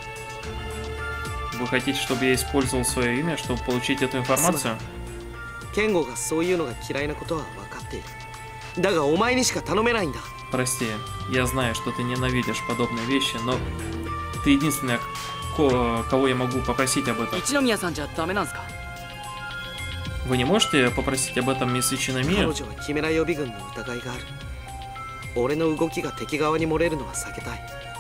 S1: Вы хотите, чтобы я использовал свое имя, чтобы получить эту информацию?
S2: ケンゴがそういうのが嫌いなことは分かっている。だがお前にしか頼めないんだ。
S1: Прости, я знаю, что ты ненавидишь подобные вещи, но ты единственная, ко- кого я могу попросить об этом.
S7: 一宮さんじゃダメなんすか？
S1: Вы не можете попросить об этом мисс
S2: 彼
S1: Ичинамию?
S2: 女はキメラ予備軍の疑いがある。俺の動きが敵側に漏れるのは避けたい。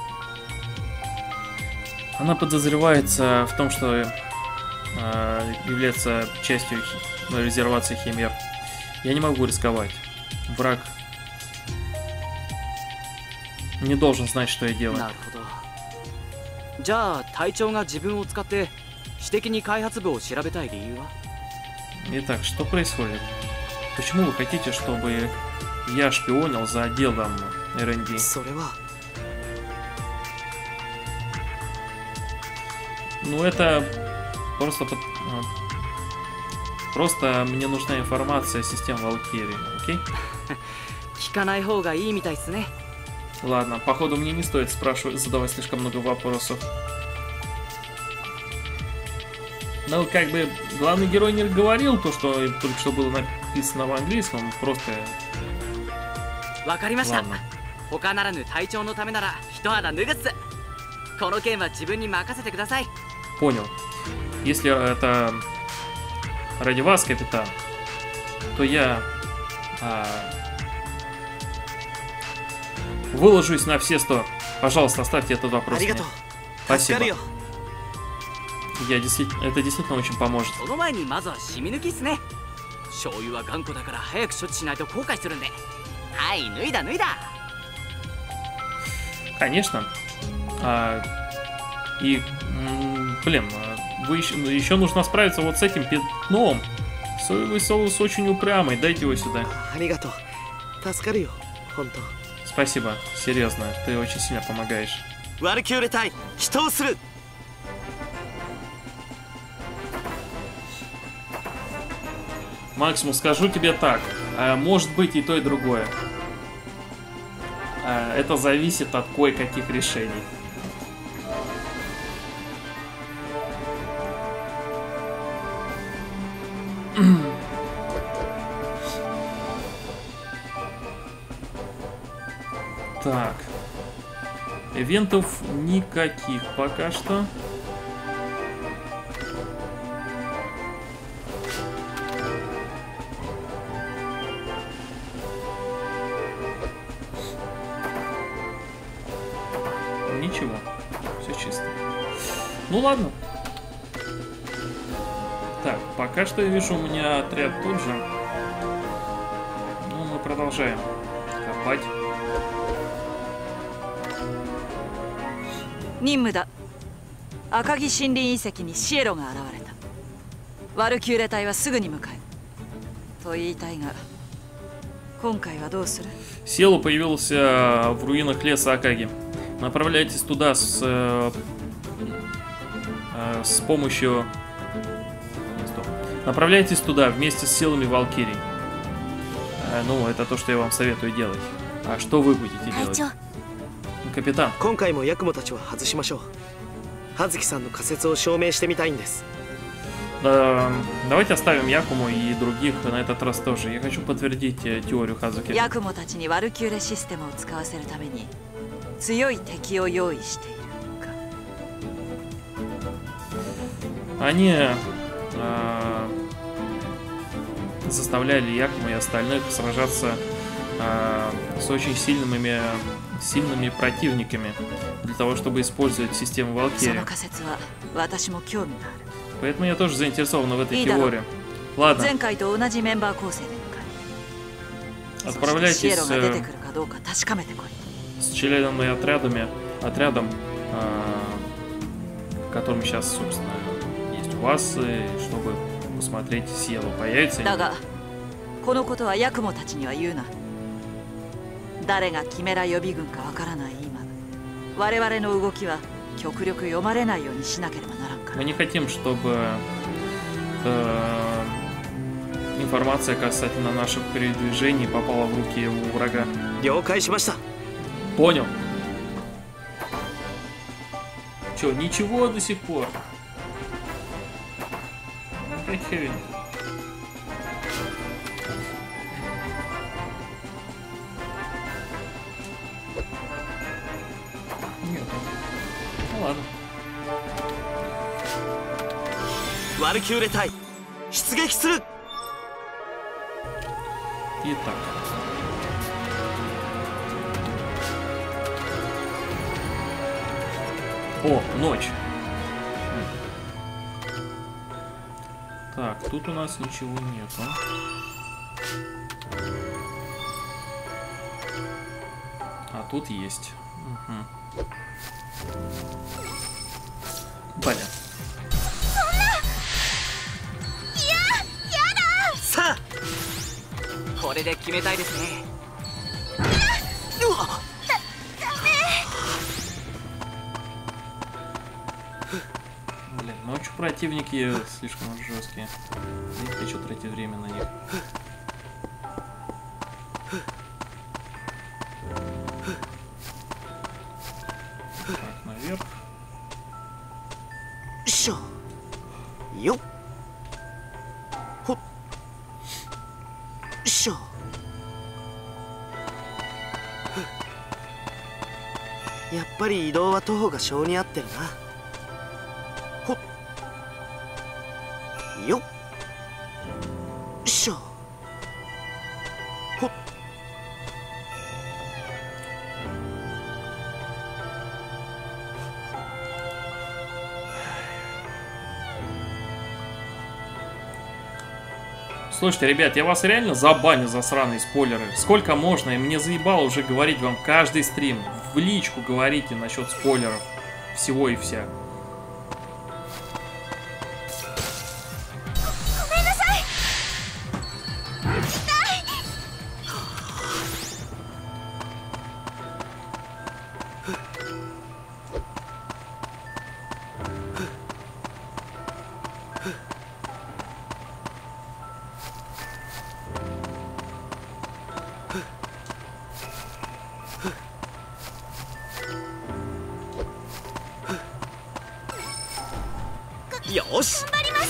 S1: Она подозревается в том, что э, является частью хи- резервации Химер. Я не могу рисковать. Враг не должен знать, что я делаю.
S7: なるほど。じゃあ隊長が自分を使って私的に開発部を調べたい理由は？
S1: Итак, что происходит? Почему вы хотите, чтобы я шпионил за отделом эр энд ди?
S2: それは
S1: Ну, это просто... под- а, Просто мне нужна информация о системе Валкирии, окей?
S7: 聞かない方がいいみたいっすね。
S1: Ладно, походу мне не стоит спрашивать, задавать слишком много вопросов. Ну, как бы, главный герой не говорил то, что только что было написано в английском, просто...
S7: わかりました。
S1: Ладно.
S7: 他ならぬ隊長のためなら一肌脱ぐっす。この件は自分に任せてください。
S1: Понял. Если это ради вас, капитан, то я а, выложусь на все сто. Пожалуйста, оставьте этот
S2: あ
S1: вопрос
S2: り
S1: мне.
S2: がとう。助か
S1: Спасибо.
S2: るよ。
S1: Я действительно, это действительно очень поможет.
S7: その前にまずは染み抜きっすね。醤油は頑固だから早く処置しないと後悔するんで。はい、脱いだ脱いだ。
S1: Конечно. А, и, м, блин, а, вы еще, еще нужно справиться вот с этим пятном. Соевый соус очень упрямый. Дайте его сюда.
S2: ありがとう。助かるよ。本当。
S1: Спасибо. Серьезно, ты очень сильно помогаешь.
S2: ワルキューレ隊人をする。
S1: Максимум, скажу тебе так. а, Может быть и то, и другое. А, Это зависит от кое-каких решений. Так. Ивентов никаких пока что. Ничего. Все чисто. Ну ладно. Так, пока что я вижу, у меня отряд тут же. Ну, мы продолжаем копать.
S5: 任務だ。赤城森林遺跡にシエロが現れた。ワルキューレ隊はすぐに向かえ。と言いたいが、今回はどうする？
S1: Сиело появился в руинах леса Акаги. Направляйтесь туда с, э, э, с помощью... Стоп. Направляйтесь туда вместе с силами Валкирии. Э, ну, это то, что я вам советую делать. А что вы будете
S3: 隊
S1: делать?
S3: 長、
S1: Капитан,
S2: 今回もヤクモたちは外しましょう。葉月さんの仮説を証明してみたいんです。
S1: э, давайте оставим Якуму и других на этот раз тоже. Я хочу подтвердить э, теорию Хазуки.
S5: ヤクモたちにワルキューレシステムを使わせるために強い敵を用意しているか。
S1: Они э, заставляли Якуму и остальных сражаться э, с очень сильными, сильными противниками для того, чтобы использовать систему
S5: そ
S1: Валкирии.
S5: の仮説は私も興味がある。
S1: Поэтому я тоже заинтересован в этой
S5: И да.
S1: теории. Ладно,
S5: 前回と同じメンバー構成で向かえ。そしてシエ
S1: отправляйтесь
S5: ロが出て
S1: э,
S5: くるかどうか確かめてこい。
S1: с членами отрядами, отрядом, э, которым сейчас, собственно, есть у вас, э, чтобы посмотреть силу. Появится
S5: だがこのことはヤクモたちには言うな。誰がキメラ予備軍かわからない今、我々の動きは極力読まれないようにしなければならんから。
S1: Мы не хотим, чтобы э, информация касательно наших передвижений попала в руки у врага.
S2: 了解しました。
S1: Понял. Че, ничего до сих пор? Какая херень. ладно.
S2: ワルキューレ隊出撃する。
S1: Итак. О, ночь. Так, тут у нас ничего нету. А тут есть. Угу. Понятно.
S2: さあ
S7: これで決めたいですね。
S1: Блин, ночью противники слишком жесткие. Не хочу тратить время на них. Так, наверх.
S2: しょよっほっしょ。やっぱり移動は徒歩が性に合ってるな。ほっよっしょほっ。
S1: Слушайте, ребят, я вас реально забаню за сраные спойлеры. Сколько можно? И мне заебало уже говорить вам каждый стрим. В личку говорите насчет спойлеров. Всего и вся.
S2: よし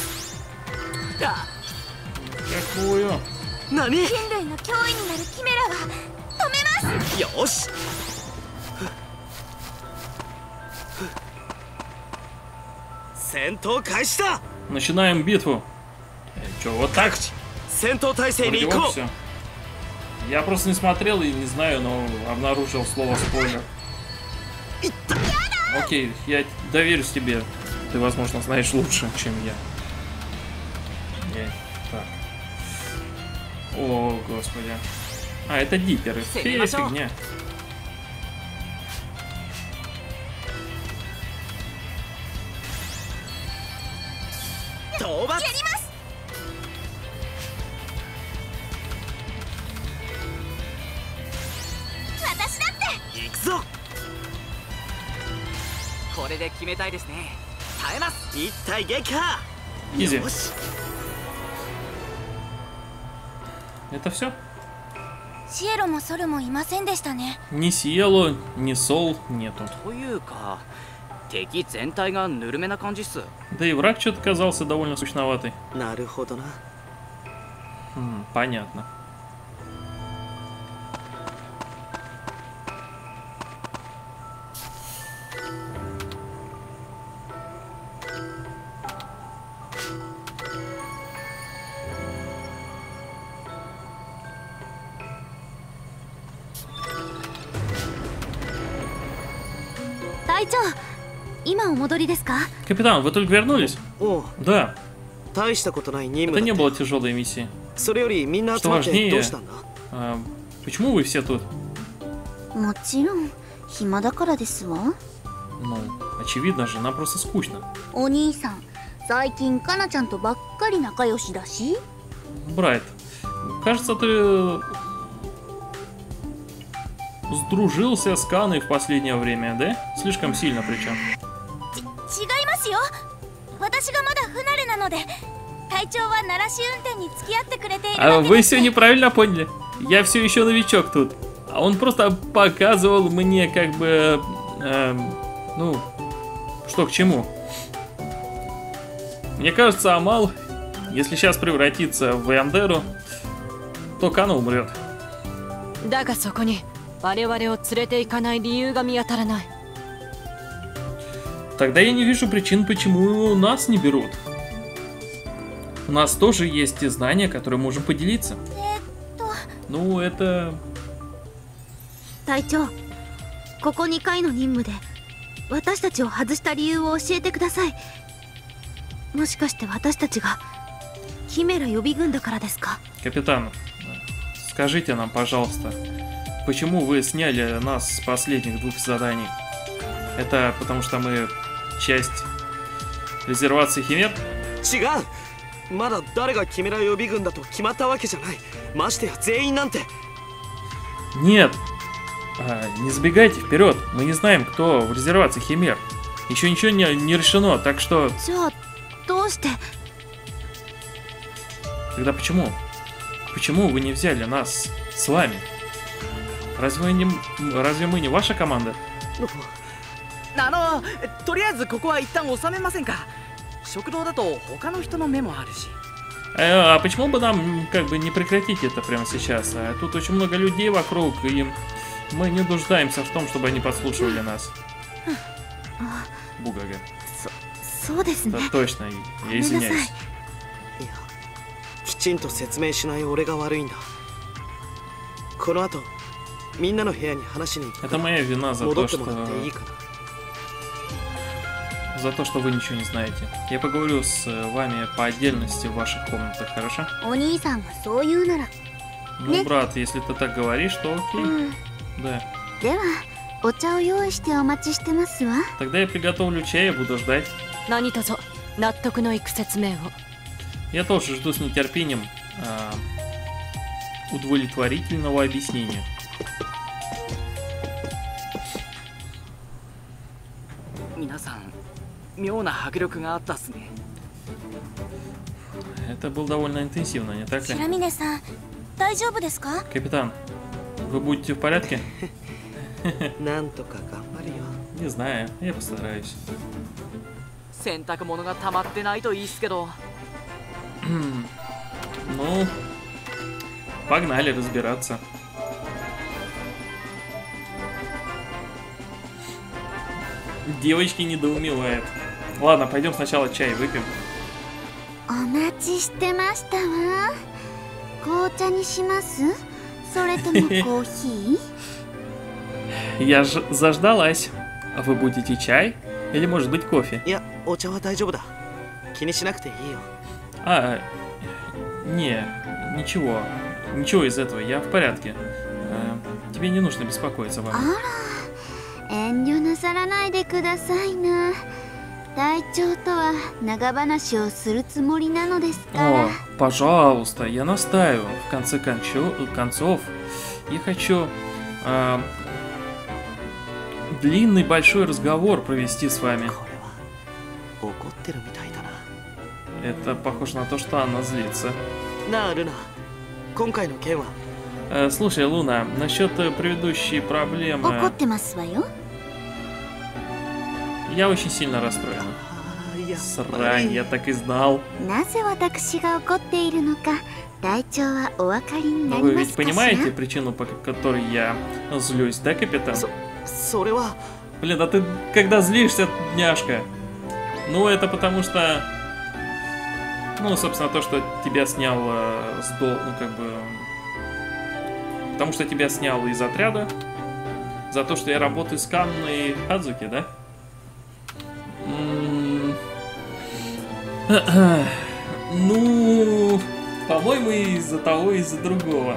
S1: Какую?
S2: 何
S3: 人類の脅威になるキメラは止めます。
S2: よし 戦闘開始だ。
S1: Начинаем битву. Че, вот так?
S2: 戦闘態勢に
S1: Вроде
S2: 行
S1: вот
S2: こう。
S1: все. Я просто не смотрел и не знаю, но обнаружил слово спойлер. Окей, я доверюсь тебе. Ты, возможно, знаешь лучше, чем я. я... Так. О, господи. А, это диперы. Фея фигня.
S2: Тобат!
S3: 私だって
S2: 行くぞ。
S7: これで決めたいですね。耐えます。
S2: 一体撃破。
S1: Изи.
S2: よし
S1: Это все?
S3: シエロもソルもいませんでしたね。
S1: Ни Сиело, ни Сол нету.
S7: というか、敵全体がぬるめな感じっす。
S1: Да и враг что-то казался довольно скучноватый.
S2: なるほどな。
S1: Хм, понятно. Капитан, вы только вернулись?
S2: おう、
S1: Да.
S2: 大したことない任
S1: Это
S2: 務
S1: не
S2: だっ
S1: было тяжелой миссии.
S2: て。それよりみんな集
S1: Что
S2: まって
S1: важнее,
S2: どうしたんだ。
S1: а, почему вы все тут?
S3: もちろん暇だからですわ。
S1: Ну, очевидно же, нам просто скучно.
S3: お兄さん、最近カナちゃんとばっかり仲良しだし。
S1: Брайт, кажется, ты сдружился с Каной в последнее время, да? Слишком сильно причем.
S3: 違いますよ。私がまだ不慣れなので、隊長は鳴らし運転に付き合ってくれている
S1: А
S3: わけ
S1: вы
S3: です。
S1: все неправильно поняли. Я все еще новичок тут. А он просто показывал мне как бы... эм, ну, что к чему. Мне кажется, Амал, если сейчас превратится в Яндеру, то Кана умрет.
S4: だがそこに我々を連れて行かない理由が見当たらない。
S1: Тогда я не вижу причин, почему нас не берут. У нас тоже есть те знания, которые можем поделиться. Ну, это...
S3: 隊長、ここにかいの任務で私たちを外した理由を教えてください。もしかして私たちがキメラ予備軍だからですか？
S1: Капитан, скажите нам, пожалуйста, почему вы сняли нас с последних двух заданий? Это потому что мы часть резервации Химер?
S2: 違う。まだ誰がキメラ予備軍だと決まったわけじゃない。ましてや全員なんて。
S1: Нет. А, не забегайте вперед. Мы не знаем, кто в резервации Химер. Еще ничего не, не решено, так что...
S3: じゃあどうして？
S1: Тогда почему? Почему вы не взяли нас с вами? Разве, не, разве мы не ваша команда?
S7: あのとりあえずここは一旦収めませんか。食堂だと他の人の目もあるし。
S1: А, а почему бы нам как бы не прекратить это прямо сейчас? А, тут очень много людей вокруг, и мы не нуждаемся в том, чтобы они подслушивали нас. Бугага.
S3: そうですね。
S1: Да, точно, я извиняюсь.
S2: いや、きちんと説明しない俺が悪いんだ。この後、みんなの部屋に話しに行くか
S1: Это
S2: ら
S1: моя вина за
S2: 戻
S1: то,
S2: ってもらっていい
S1: что
S2: かな。
S1: за то, что вы ничего не знаете. Я поговорю с вами по отдельности в ваших комнатах, хорошо?
S3: お兄さんがそう言うなら。
S1: Ну,
S3: Нет.
S1: брат, если ты так говоришь, то окей.
S3: うん。
S1: Да.
S3: ではお茶を用意してお待ちしてますわ。
S1: Тогда я приготовлю чай и буду ждать.
S4: 何卒納得のいく説明を。
S1: Я тоже жду с нетерпением а, удовлетворительного объяснения. Это было довольно интенсивно, не так ли?
S3: 白峰さん、大丈夫ですか？
S1: Капитан, вы будете в порядке?
S2: なんとか頑張るよ。
S1: Не знаю, я постараюсь.
S7: 洗濯物が溜まってないといいっすけど。
S1: Ну, погнали разбираться. Девочки недоумевают. Ладно, пойдем сначала чай выпьем.
S3: お待ちしてましたわ。紅茶にします？それともコーヒー？
S1: Я ж заждалась. А вы будете чай? Или может быть кофе?
S2: いや、お茶は大丈夫だ。気にしなくていいよ。
S1: А, не, ничего. Ничего из этого, я в порядке. А, тебе не нужно беспокоиться обо
S3: あ
S1: мне.
S3: ら、遠慮なさらないでくださいな。隊長とは長話をするつもりなのですから。
S1: О, пожалуйста, я настаиваю. В конце кончо- концов, я хочу а, длинный большой разговор провести с вами.
S2: これは怒ってるみたいだな。
S1: Это похоже на то, что она злится.
S2: なあルナ、今回の件は
S1: Э, слушай, Луна, насчет э, предыдущей
S3: 怒っ
S1: проблемы,
S3: てますわよ。
S1: я очень сильно расстроен.
S2: あーやっぱ
S1: Срань,
S2: り
S1: я так и знал.
S3: なぜ私が怒っているのか、隊長はお分かりにな
S1: Но
S3: り
S1: вы
S3: ま
S1: ведь
S3: すかしら？
S1: понимаете причину, по которой я злюсь, да, капитан?
S2: そそれは
S1: Блин, а ты когда злишься, няшка? Ну, это потому что... Ну, собственно, то, что тебя снял э, с дол... Ну, как бы... Потому что тебя снял из отряда. За то, что я работаю с Канной и Хадзуки, да? М. Ну... По-моему, из-за того, и из-за другого.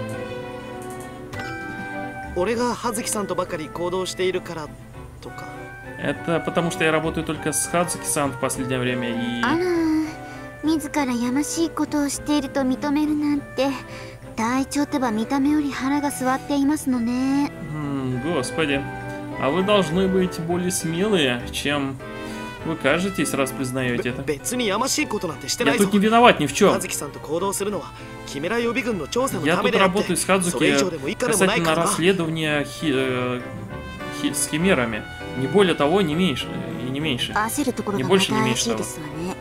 S2: 俺が葉月さんとばかり行動しているからとか。
S1: Это потому, что я работаю только с Хадзуки-сан в последнее время, и...
S3: あら、自らやましいことをしていると認めるなんて、隊長とは見た目より腹が据わっていますのね。
S1: М, Господи, а вы должны быть более смелые, чем вы кажетесь, раз признаете это.
S2: 別にやましいことなんてしてな
S1: Я
S2: いぞ。
S1: тут не виноват ни в чем.
S2: 葉月さんと行動するのはキメラ予備軍の調査の
S1: Я
S2: ため
S1: тут
S2: であって、
S1: работаю с
S2: それ以上で
S1: Хадзуки
S2: も以下でもないか
S1: касательно
S2: らな。
S1: расследования хи- э, хи- с химерами. Не более того, не меньше. И не меньше.
S3: 焦るところが
S1: Не
S3: また
S1: больше, не
S3: 怪
S1: меньше
S3: しい
S1: того.
S3: ですわね。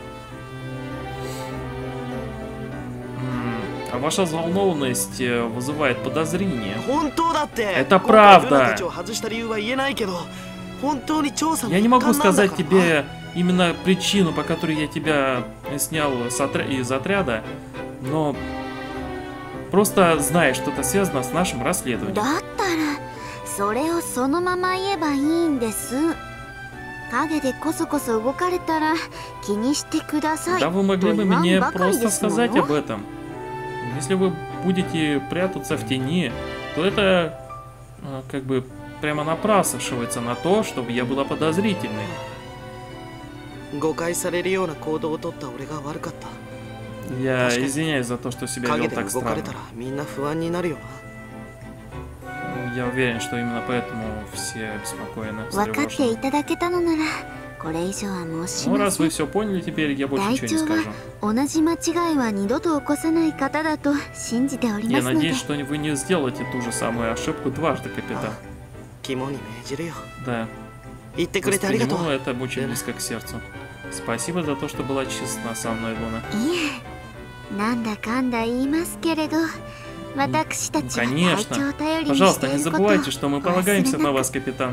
S1: М, А ваша взволнованность э, вызывает подозрения.
S2: 本当だって。
S1: Это
S2: 今回ルナ
S1: правда.
S2: たちを外した理由は言えないけど、 本当に調査の
S1: Я не
S2: 一
S1: могу
S2: 環なんだ
S1: сказать
S2: からな。
S1: тебе именно причину, по которой я тебя снял с отря- из отряда, но просто знай, что это связано с нашим расследованием.
S3: だったらそれをそのまま言えばいいんです。影でこそこそ動かれたら気にしてください
S1: Да вы могли
S3: と
S1: бы
S3: 言わ
S1: мне
S3: んばかり
S1: просто
S3: ですも
S1: сказать
S3: の。
S1: об этом. Если вы будете прятаться в тени, то это а, как бы прямо напрашивается на то, чтобы я была подозрительной.
S2: 誤解されるような行動を取った俺が悪かった。
S1: Я
S2: Пашка.
S1: извиняюсь за то, что себя
S2: 影
S1: вел
S2: で
S1: так
S2: 動かれ
S1: странно.
S2: たらみんな不安になるよな。
S1: Я уверен, что именно поэтому все обеспокоены,
S3: 分かって
S1: встревожены.
S3: いただけたのならこれ以上は申し
S1: Ну,
S3: ま
S1: раз
S3: せ
S1: вы
S3: ん。
S1: все поняли, теперь я больше
S3: 隊
S1: ничего не
S3: 長
S1: скажу.
S3: は同じ間違いは二度と起こさない方だと信じており
S1: Я
S3: ますので
S1: надеюсь, что вы не сделаете ту же самую ошибку дважды, капитан.
S2: 肝に銘じるよ。
S1: Да,
S2: 言ってくれてありがとう。
S1: восприму это очень близко к сердцу. Спасибо за то, что была честна со мной, Луна.
S3: いえなんだかんだ言いますけれど私たちは隊長を頼りにし
S1: Пожалуйста,
S3: てい
S1: не
S3: ることを
S1: забывайте, что мы полагаемся
S3: 忘れ
S1: на
S3: なく
S1: вас, капитан.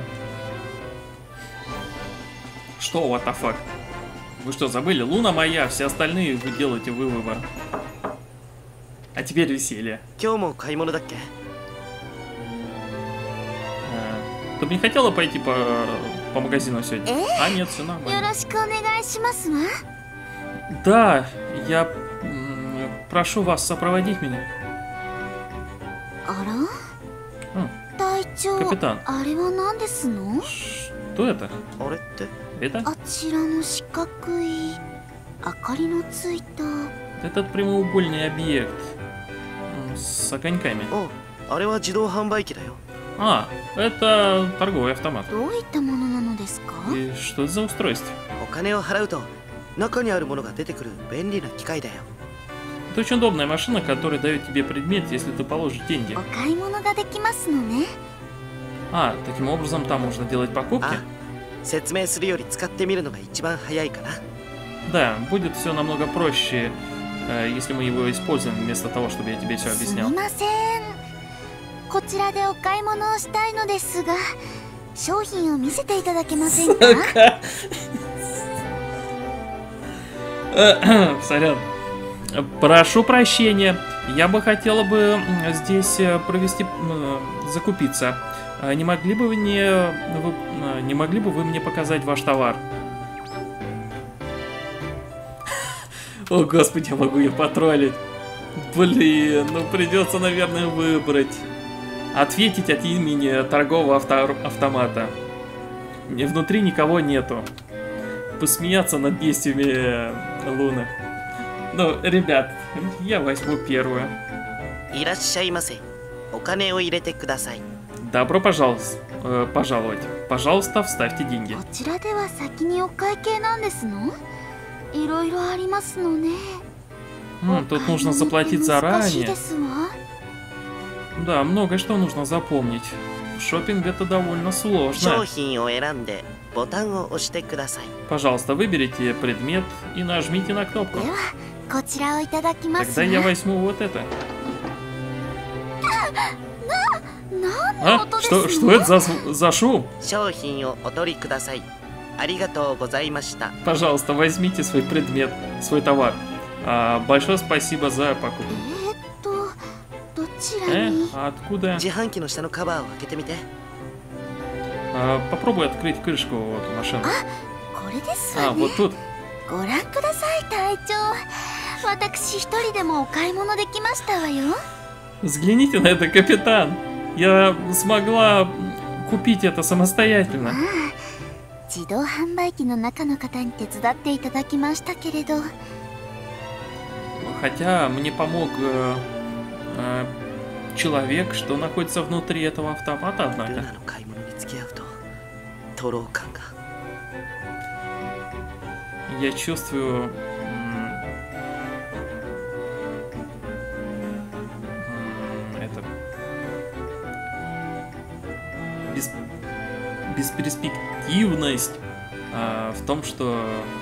S1: Что, what the fuck? Вы что, забыли? Луна моя, все остальные вы делаете вы выбор. А теперь веселье.
S2: 今日も買い物だっけ？
S1: А, Ты бы не хотела пойти по, по магазину сегодня? А нет, все
S3: よ
S1: нормально.
S3: ろしくお願いしますわ。
S1: Да, я м, прошу вас сопроводить меня.
S3: あら？
S1: М,
S3: 隊長、
S1: Капитан.
S3: あれは何ですの？
S1: Что это?
S2: あれって
S1: Это?
S3: あちらの四角い明かりのついた。
S1: Этот прямоугольный объект м, с огоньками.
S2: おあれは自動販売機だよ。
S1: А, это торговый автомат.
S3: どういったものなのですか？
S1: И что это за устройство?
S2: お金を払うと中にあるものが出てくる便利な機械だよ。
S1: Это очень удобная машина, которая дает тебе предмет, если ты положишь деньги.
S3: お買い物ができますのね。
S1: А, таким образом там можно делать покупки?
S2: あ、説明するより使ってみるのが一番早いかな。
S1: Да, будет все намного проще, э, если мы его используем вместо того, чтобы я тебе все
S3: す
S1: объяснял.
S3: みません。こちらでお買い物をしたいのですが、商品を見せていただけませんか？
S1: Сорян. Прошу прощения, я бы хотела бы м, здесь э, провести, м, закупиться. А Не могли бы вы мне, вы, э, не могли бы вы мне показать ваш товар? О, господи, я могу ее потроллить. Блин, ну придется, наверное, выбрать. Ответить от имени торгового авто автомата. Мне внутри никого нету. Посмеяться над действиями э, Луны. Ну, ребят, я возьму первую.
S2: いらっしゃいませ。お金を入れてください。
S1: Добро пожаловать, э, пожаловать. Пожалуйста, вставьте деньги.
S3: こちらでは先にお会計なんですの？いろいろありますのね。
S1: М, тут нужно заплатить
S3: 難しい
S1: заранее.
S3: ですわ。
S1: Да, многое что нужно запомнить. Шопинг это довольно
S2: 商
S1: сложно.
S2: 品を選んでボタンを押してください。
S1: Пожалуйста, выберите предмет и нажмите на кнопку.
S3: ではこちらをいただきます
S1: Тогда я
S3: わ。
S1: возьму вот это.
S3: 何の
S1: А?
S3: 音です
S1: Что,
S3: の？
S1: что это за, зву- за шум?
S2: 商品をお取りください。ありがとうございました。
S1: Пожалуйста, возьмите свой предмет, свой товар. А, большое спасибо за покупку.
S3: えーっとどちら
S1: Э,
S3: に？
S1: а откуда?
S2: 自販機の下のカバーを開けてみて。
S1: А, попробуй открыть крышку вот, машины.
S3: これですわ
S1: А,
S3: ね。
S1: вот тут.
S3: ご覧ください隊長。私一人でもお買い物できましたわよ。
S1: Взгляните на это, капитан. Я смогла м, купить это самостоятельно.
S3: 自動販売機の中の方に手伝っていただきましたけれど、
S1: Хотя мне помог э, э, человек, что находится внутри этого автомата,
S2: ル
S1: однако.
S2: ナの買い物に付き合うと、とろう感が。
S1: Я чувствую... м, м, это... Бес, бесперспективность а, в том, что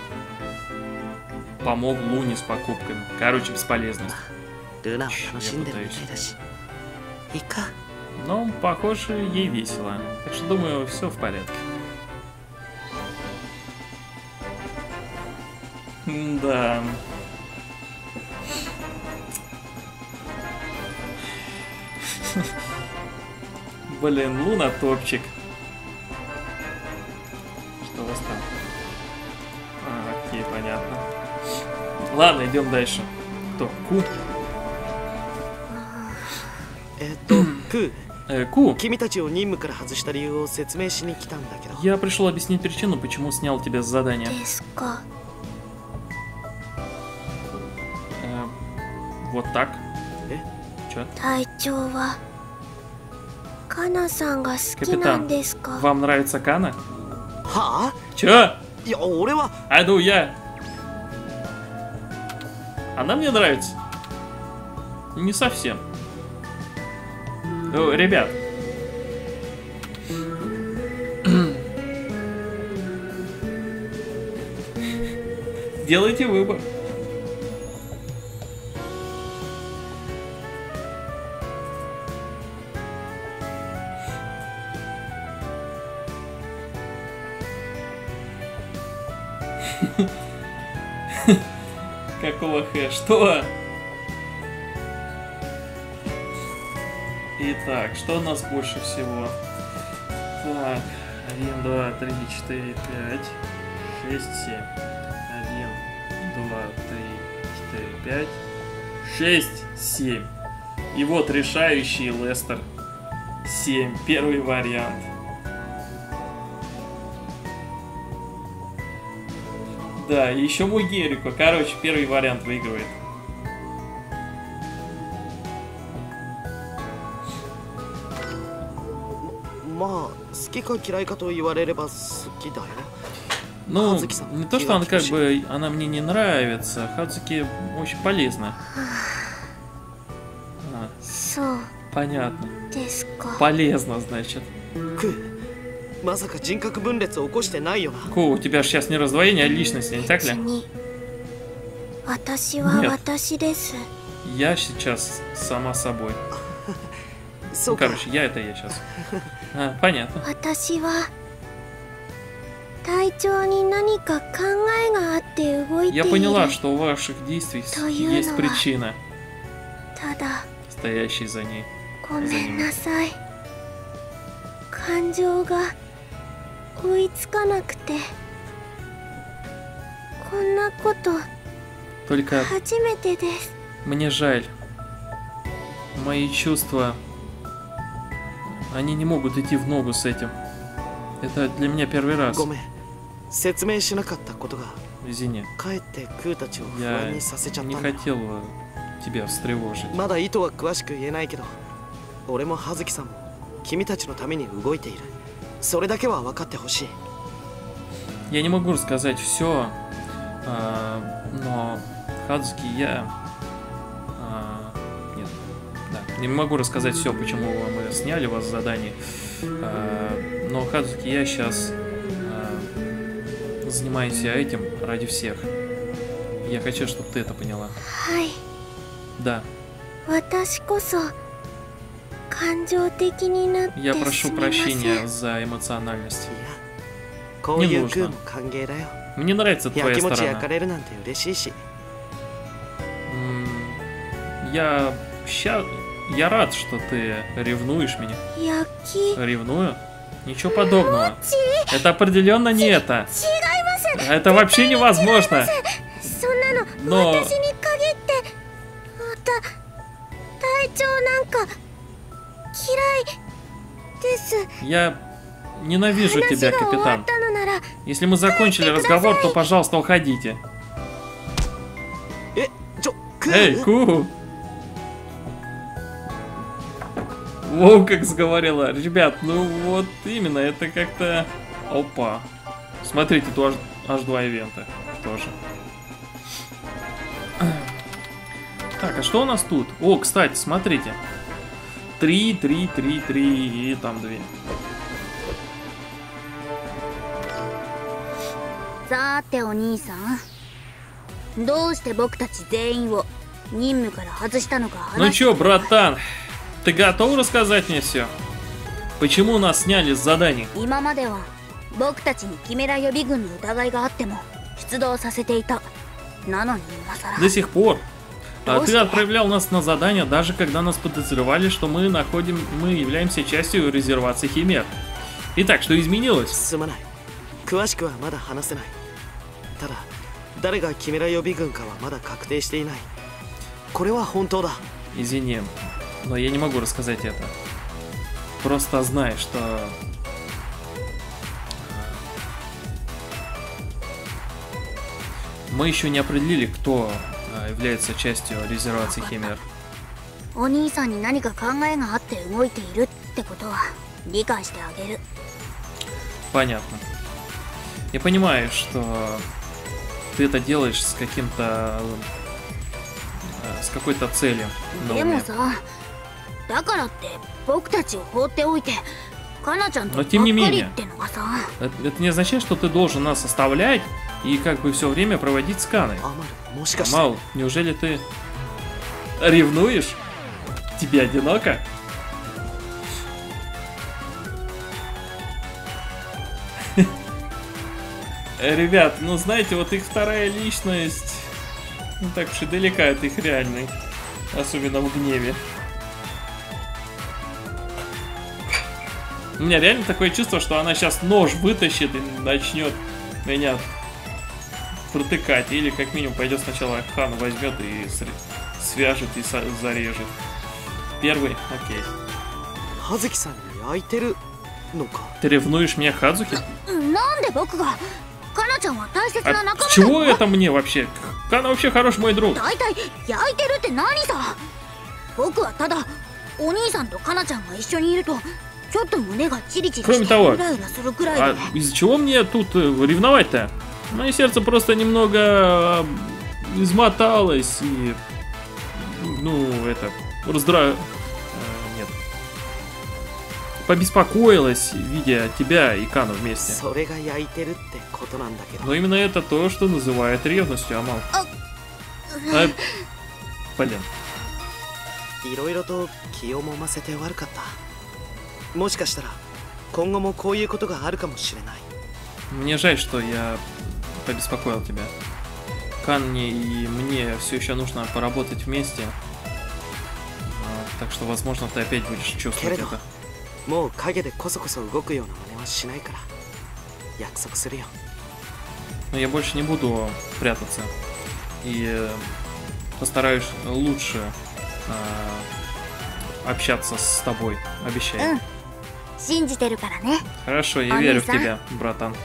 S1: помог Луне с покупками. Короче, бесполезность.
S2: ルナを楽しんでるみたいだし。いいか。
S1: Но, похоже, ей весело. Так что, думаю, все в порядке. Да. Блин, Луна топчик. Что у вас там? А, окей, понятно. Ладно, идем дальше. Кто? Ку?
S2: えっとクー
S1: Э, Ку,
S2: 君たちを任務から外した理由を説明しに来たんだけど
S1: я пришел объяснить причину, почему снял тебя с задания.
S3: ですか。
S1: Э, вот так.
S2: Э?
S1: Чё?
S3: 隊長はカナさんが好きなんですか？
S1: Вам нравится Кана?
S2: はあ
S1: Чё?
S2: いや俺は
S1: Айду я. Она мне нравится. Не совсем. О, ребят. Делайте выбор. Какого хэ? Что? Итак, что у нас больше всего? Так, один, два, три, четыре, пять, шесть, семь. один, два, три, четыре, пять, шесть, семь. И вот решающий Лестер. семь. Первый вариант. Да, и еще Мугерико. Короче, первый вариант выигрывает.
S2: まあ好きか嫌いかと言われれば好きだよ
S1: Ну,
S2: Хадзуки-сан,
S1: не то, что она как бы, она мне не нравится. Хадзуки очень полезна. А,
S3: そう
S1: понятно.
S3: ですか。
S1: Полезно, значит.
S2: クーまさか人格分裂を起こしてないよな
S1: Ку, у тебя же сейчас не раздвоение, а личности, не так
S3: 別
S1: ли?
S3: に私は
S1: Нет.
S3: 私です。
S1: Я сейчас сама собой.
S2: そ
S1: Ну,
S2: うか
S1: короче, я это я сейчас. А, понятно.
S3: 私は隊長に何か考えがあって動いてい
S1: Я
S3: る。
S1: поняла, что у ваших действий с-
S3: То
S1: есть
S3: юного.
S1: причина,
S3: ただ
S1: стоящая за ней.
S3: ごめんなさい。感情が追いつかなくて、こんなこと
S1: Только
S3: 初めてです。
S1: мне жаль. Мои чувства, они не могут идти в ногу с этим. Это для меня первый раз.
S2: ごめん説明しなかったことが
S1: Извини.
S2: かえってクーたちを不
S1: Я
S2: 安にさせちゃっ
S1: не
S2: たんだ
S1: хотел э, тебя встревожить.
S2: まだ意図は詳しく言えないけど俺も葉月さんも君たちのために動いているそれだけは分かってほしい
S1: Я не могу рассказать все, но Хадзуки я... а, нет, да, не могу рассказать все, почему мы сняли вас с заданий. А, но Хадзуки я сейчас занимаюсь этим ради всех. Я хочу, чтобы ты это поняла.
S3: はい、
S1: Да,
S3: 私こそ感情的になって
S1: я
S3: す
S1: прошу
S3: みませ
S1: прощения
S3: ん。
S1: за эмоциональность.
S2: いやこういうクーも歓迎だよ
S1: Мне нравится
S2: や
S1: твоя
S2: きもち
S1: сторона.
S2: 焼かれるなんて嬉しいし
S1: М, Я ща... Я рад, что ты ревнуешь меня.
S3: 焼き
S1: Ревную? Ничего подобного. Это определенно не это.
S3: 違います。
S1: Это вообще невозможно.
S3: そんなの
S1: Но
S3: 私に限ってまた隊長なんか嫌いです。
S1: я ненавижу
S3: 話
S1: тебя,
S3: が終わっ
S1: капитан.
S3: たのなら
S1: Если мы закончили разговор, то, пожалуйста, уходите.
S2: えちょク
S1: Эй,
S2: ー
S1: Ку! Воу, как заговорила. Ребят, ну вот именно, это как-то... Опа. Смотрите, тут аж, аж два ивента тоже. Так, а что у нас тут? О, кстати, смотрите. Три, три, три, три и там две.
S3: さてお兄さん、どうして僕たち全員を任務から外したのか
S1: Ну
S3: 話して
S1: чё, братан, ты готов рассказать мне все? Почему нас сняли с заданий?
S3: 今までは僕たちにキメラ予備軍の疑いがあっても出動させていた。
S6: なのに今さら
S1: До сих пор. А ты отправлял нас на задание, даже когда нас подозревали, что мы находим, мы являемся частью резервации Химер. Итак, что изменилось?
S2: すまない。詳しくはまだ話せない。ただ誰がキメラ予備軍かはまだ確定していない。これは本当だ。
S1: Извини, но я не могу рассказать это. Просто знай, что... Мы еще не определили, кто является частью резервации Химер.
S6: お兄さんに何か考えがあって動いているってことは理解してあげる。
S1: Понятно. Я понимаю, что ты это делаешь с каким-то... с какой-то целью.
S6: でもさ、だからって僕たちを放っておいてカナちゃんとばっかりってのがさ。
S1: Это, это не означает, что ты должен нас оставлять и как бы все время проводить с Каной. Амал, неужели ты ревнуешь? Тебе одиноко? Ребят, ну знаете, вот их вторая личность не так уж и далека от их реальной. Особенно в гневе. У меня реально такое чувство, что она сейчас нож вытащит и начнет меня протыкать. Или как минимум пойдет сначала Хану возьмет и свяжет и зарежет. Первый, окей. Ты ревнуешь меня, Хадзуки? А с чего это мне вообще? Кана вообще хороший мой друг. Кроме того, а из-за чего мне тут ревновать-то? Мое сердце просто немного измоталось и, ну, это, раздра... Нет. Побеспокоилась, видя тебя и Кану вместе. Но именно это то, что называют ревностью, Амал. А... Блин. Мне жаль, что я побеспокоил тебя. Канне и мне все еще нужно поработать вместе. Так что, возможно, ты опять будешь чувствовать это. Но я больше не буду прятаться. И постараюсь лучше э, общаться с тобой. Обещаю. Хорошо, я верю в тебя, братан.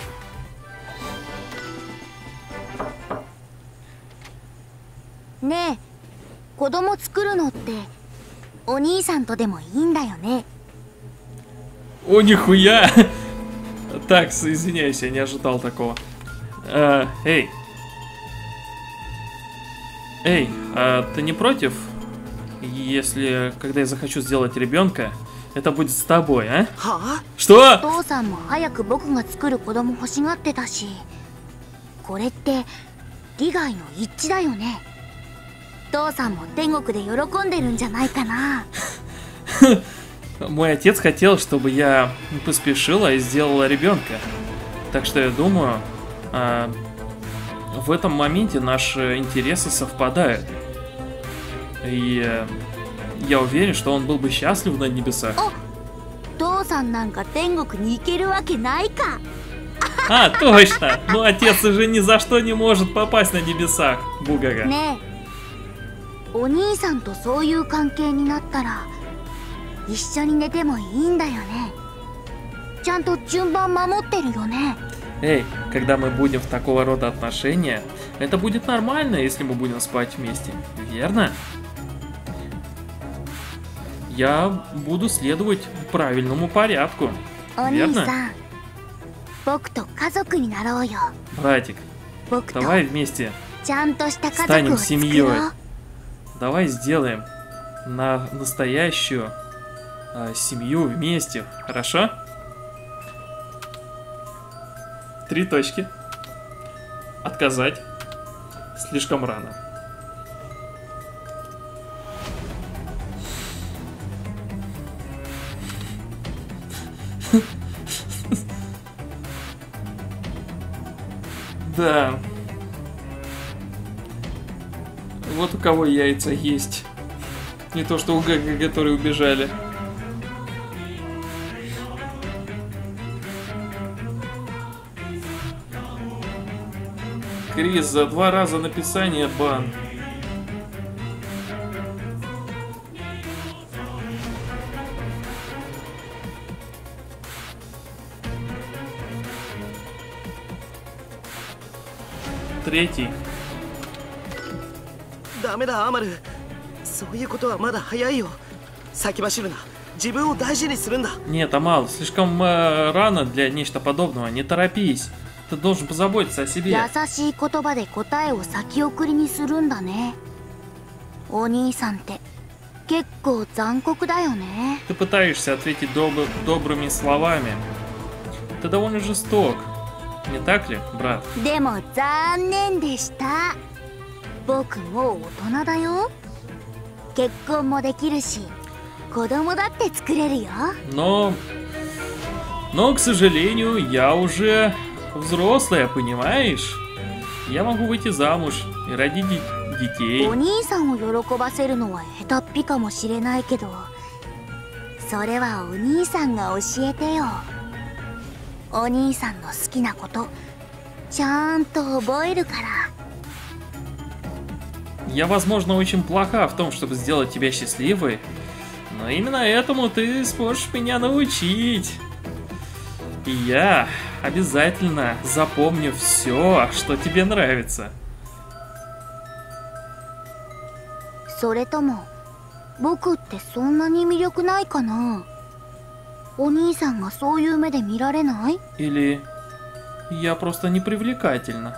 S6: Не, 子供作るのってお兄さんとでもいいんだよね。
S1: О, нихуя! Так, извиняюсь, я не ожидал такого. А, эй. Эй, а ты не против, если, когда я захочу сделать ребенка, это будет с тобой, а? Что?
S6: 父さんも早く僕が作る子供欲しがってたし、これって利害の一致だよね。父さんも天国で喜んでるんじゃないかな。
S1: Мой отец хотел, чтобы я поспешила и сделала ребенка. Так что я думаю, а, в этом моменте наши интересы совпадают. И а, я уверен, что он был бы счастлив на небесах. А, точно! Ну, отец уже ни за что не может попасть на небесах, Бугага.
S6: お兄さんとそういう関係になったら一緒に寝てもいいんだよね。ちゃんと順番守ってるよね。
S1: Эй, когда мы будем в такого рода отношения, это будет нормально, если мы будем спать вместе, верно? Я буду следовать правильному порядку, верно? Братик, давай вместе станем семьей. Давай сделаем на настоящую э, семью вместе, хорошо? Три точки. Отказать. Слишком рано. Да. Вот у кого яйца есть. Не то, что у ГГ, которые убежали. Крис, за два раза написание бан. Третий.
S2: ダメだアマル、そういうことはまだ早いよ。先走るな、自分を大事にするんだ。
S1: Нет, Амал, слишком э, рано для нечто подобного. Не торопись. Ты должен позаботиться о себе.
S3: 優しい言葉で答えを先送りにするんだね。お兄さんって結構残酷だよね。
S1: Ты пытаешься ответить доб- добрыми словами. Ты довольно жесток. Не так ли, брат?
S3: でも残念でした。僕もう大人だよ。結婚もできるし、子供だって作れるよ。
S1: Но... Но, к сожалению, я уже взрослая, понимаешь? Я могу выйти замуж и родить ди- детей.
S3: お兄さんを喜ばせるのは下手っぴかもしれないけど、それはお兄さんが教えてよ。お兄さんの好きなことちゃんと覚えるから。
S1: Я, возможно, очень плоха в том, чтобы сделать тебя счастливой, но именно этому ты сможешь меня научить. И я обязательно запомню все, что тебе нравится.
S3: それとも僕ってそんなに魅力ないかな。お兄さんがそういう目で見られない？
S1: Или я просто непривлекательна.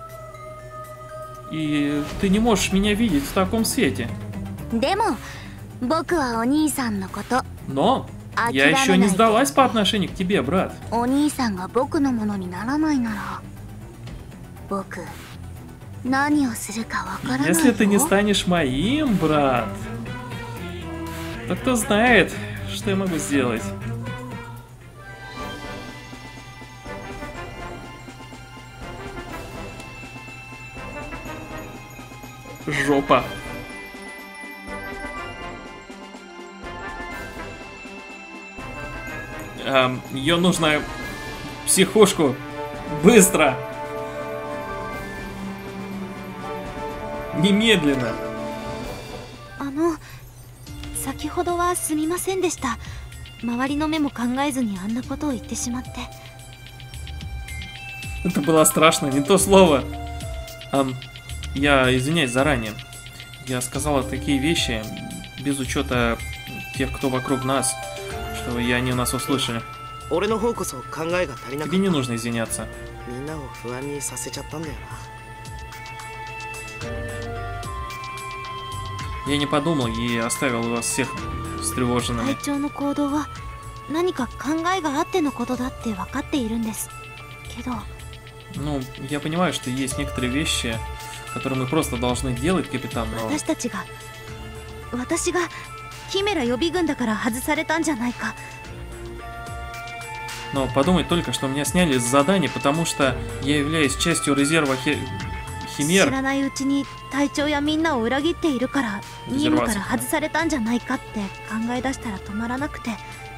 S1: И ты не можешь меня видеть в таком свете.
S3: でも僕はお兄さんのこと、
S1: Но я еще не сдалась по отношению к тебе, брат.
S3: お兄さんが僕のものにならないなら、僕何をするかわからないよ。
S1: Если ты не станешь моим, брат, то кто знает, что я могу сделать. Жопа. Эм, ее нужно в психушку. Быстро. Немедленно.
S3: あの先ほどはすみませんでした。周りの目も考えずにあんなことを言ってしまって。
S1: Это было страшно, не то слово. Эм, я извиняюсь заранее. Я сказала такие вещи без учета тех, кто вокруг нас, что и они нас услышали.
S2: 俺の方こそ考えが足りなかった。
S1: Тебе не нужно извиняться.
S2: みんなを不安にさせちゃったんだよな。
S1: Я не подумал и оставил вас всех встревоженными.
S3: 隊長の行動は何か考えがあってのことだって分かっているんですけど。
S1: Ну, я понимаю, что есть некоторые вещи, которые мы просто должны делать, капитан, но...
S3: 私たちが私がキメラ予備軍だから外されたんじゃないか。
S1: Но подумать только, что меня сняли с задания, потому что я являюсь частью резерва хи...
S3: 知
S1: Химер.
S3: らないうちに隊長やみんなを裏切っているから任務から外されたんじゃないかって考え出したら止まらなくて。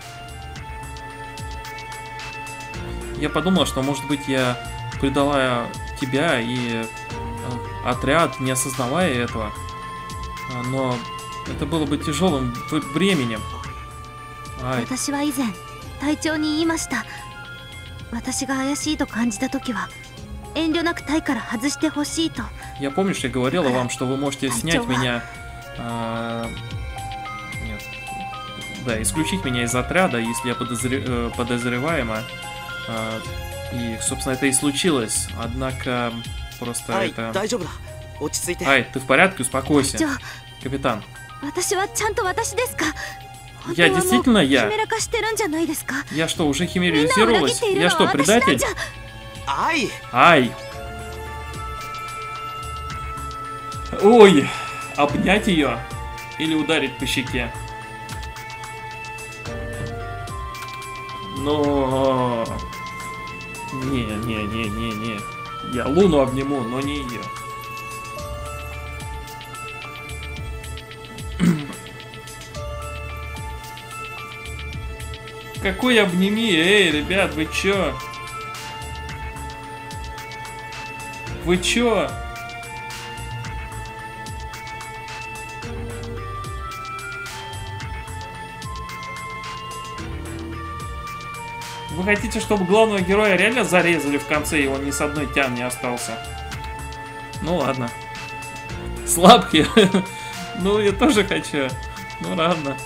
S1: Я подумал, что, может быть, я предала тебя и э, отряд, не осознавая этого. А, Но это было бы тяжелым в- бременем. Ай,
S3: 私は以前隊長に言いました。私が怪しいと感じた時は遠慮なく隊から外してほしいと。
S1: я помню, что я говорила вам, что вы можете снять
S3: Чего?
S1: меня... а, Нет. Да, исключить меня из отряда, если я подозре- э, подозреваема. А, И, собственно, это и случилось. Однако, просто
S2: はい、
S1: это...
S2: 大丈夫だ。落ち着いて。
S1: Ай, ты в порядке? Успокойся.
S3: 隊長、
S1: Капитан,
S3: 私はちゃんと私ですか。本
S1: Я
S3: 当はもう
S1: действительно я.
S3: キメラ化してるんじゃないですか。
S1: я что, уже
S3: みんなを裏切
S1: химеризировалась?
S3: っている
S1: Я
S3: のは
S1: что,
S3: 私なん
S1: предатель?
S3: じゃ。
S2: はい。
S1: Ай! Ой! Обнять ее? Или ударить по щеке? Но... Не-не-не-не-не. Я Луну обниму, но не ее. какой обними? Эй, ребят, вы чё? Вы чё? Вы хотите, чтобы главного героя реально зарезали в конце, и он ни с одной тян не остался? Ну ладно. Слабкий. Ну, я тоже хочу. Ну ладно.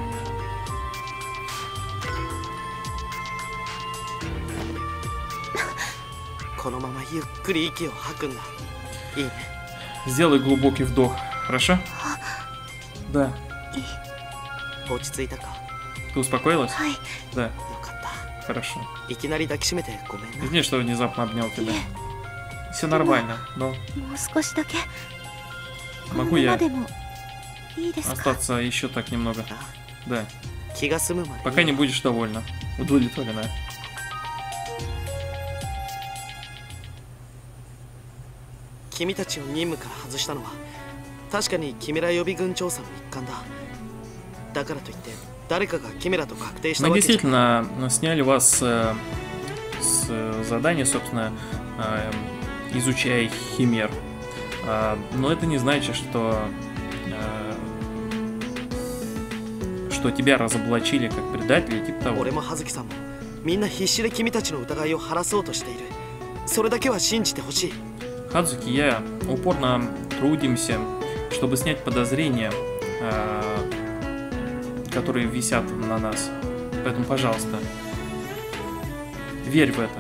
S2: このままゆっくり息を吐くんだ。いいね。
S1: Сделай глубокий вдох, хорошо? Да.
S2: 落ち着いたか。
S1: Ты успокоилась?
S3: はい。
S1: Да.
S2: よかった。
S1: Хорошо.
S2: いきなり抱きしめてごめんな。
S1: Извини, что внезапно обнял тебя. Все нормально, но
S3: もう少しだけ。
S1: могу я
S3: このままでもいいですか？
S1: остаться еще так немного? Да.
S2: 気が済むまで。
S1: Пока не будешь довольна. Удовлетворена.
S2: 君たちを任務から外したのは確かにキメラ予備軍調査の一環だ。だからといって誰かがキメラと確定した
S1: Мы
S2: わけじゃ。
S1: действительно сняли вас э, с задания, собственно, э, изучая химер. А, но это не значит, что э, что тебя разоблачили как предателя, типа того.
S2: 俺も葉月さんもみんな必死で君たちの疑いを晴らそうとしている。それだけは信じてほしい。
S1: Хадзуки, я упорно трудимся, чтобы снять подозрения, э, которые висят на нас. Поэтому, пожалуйста, верь в это.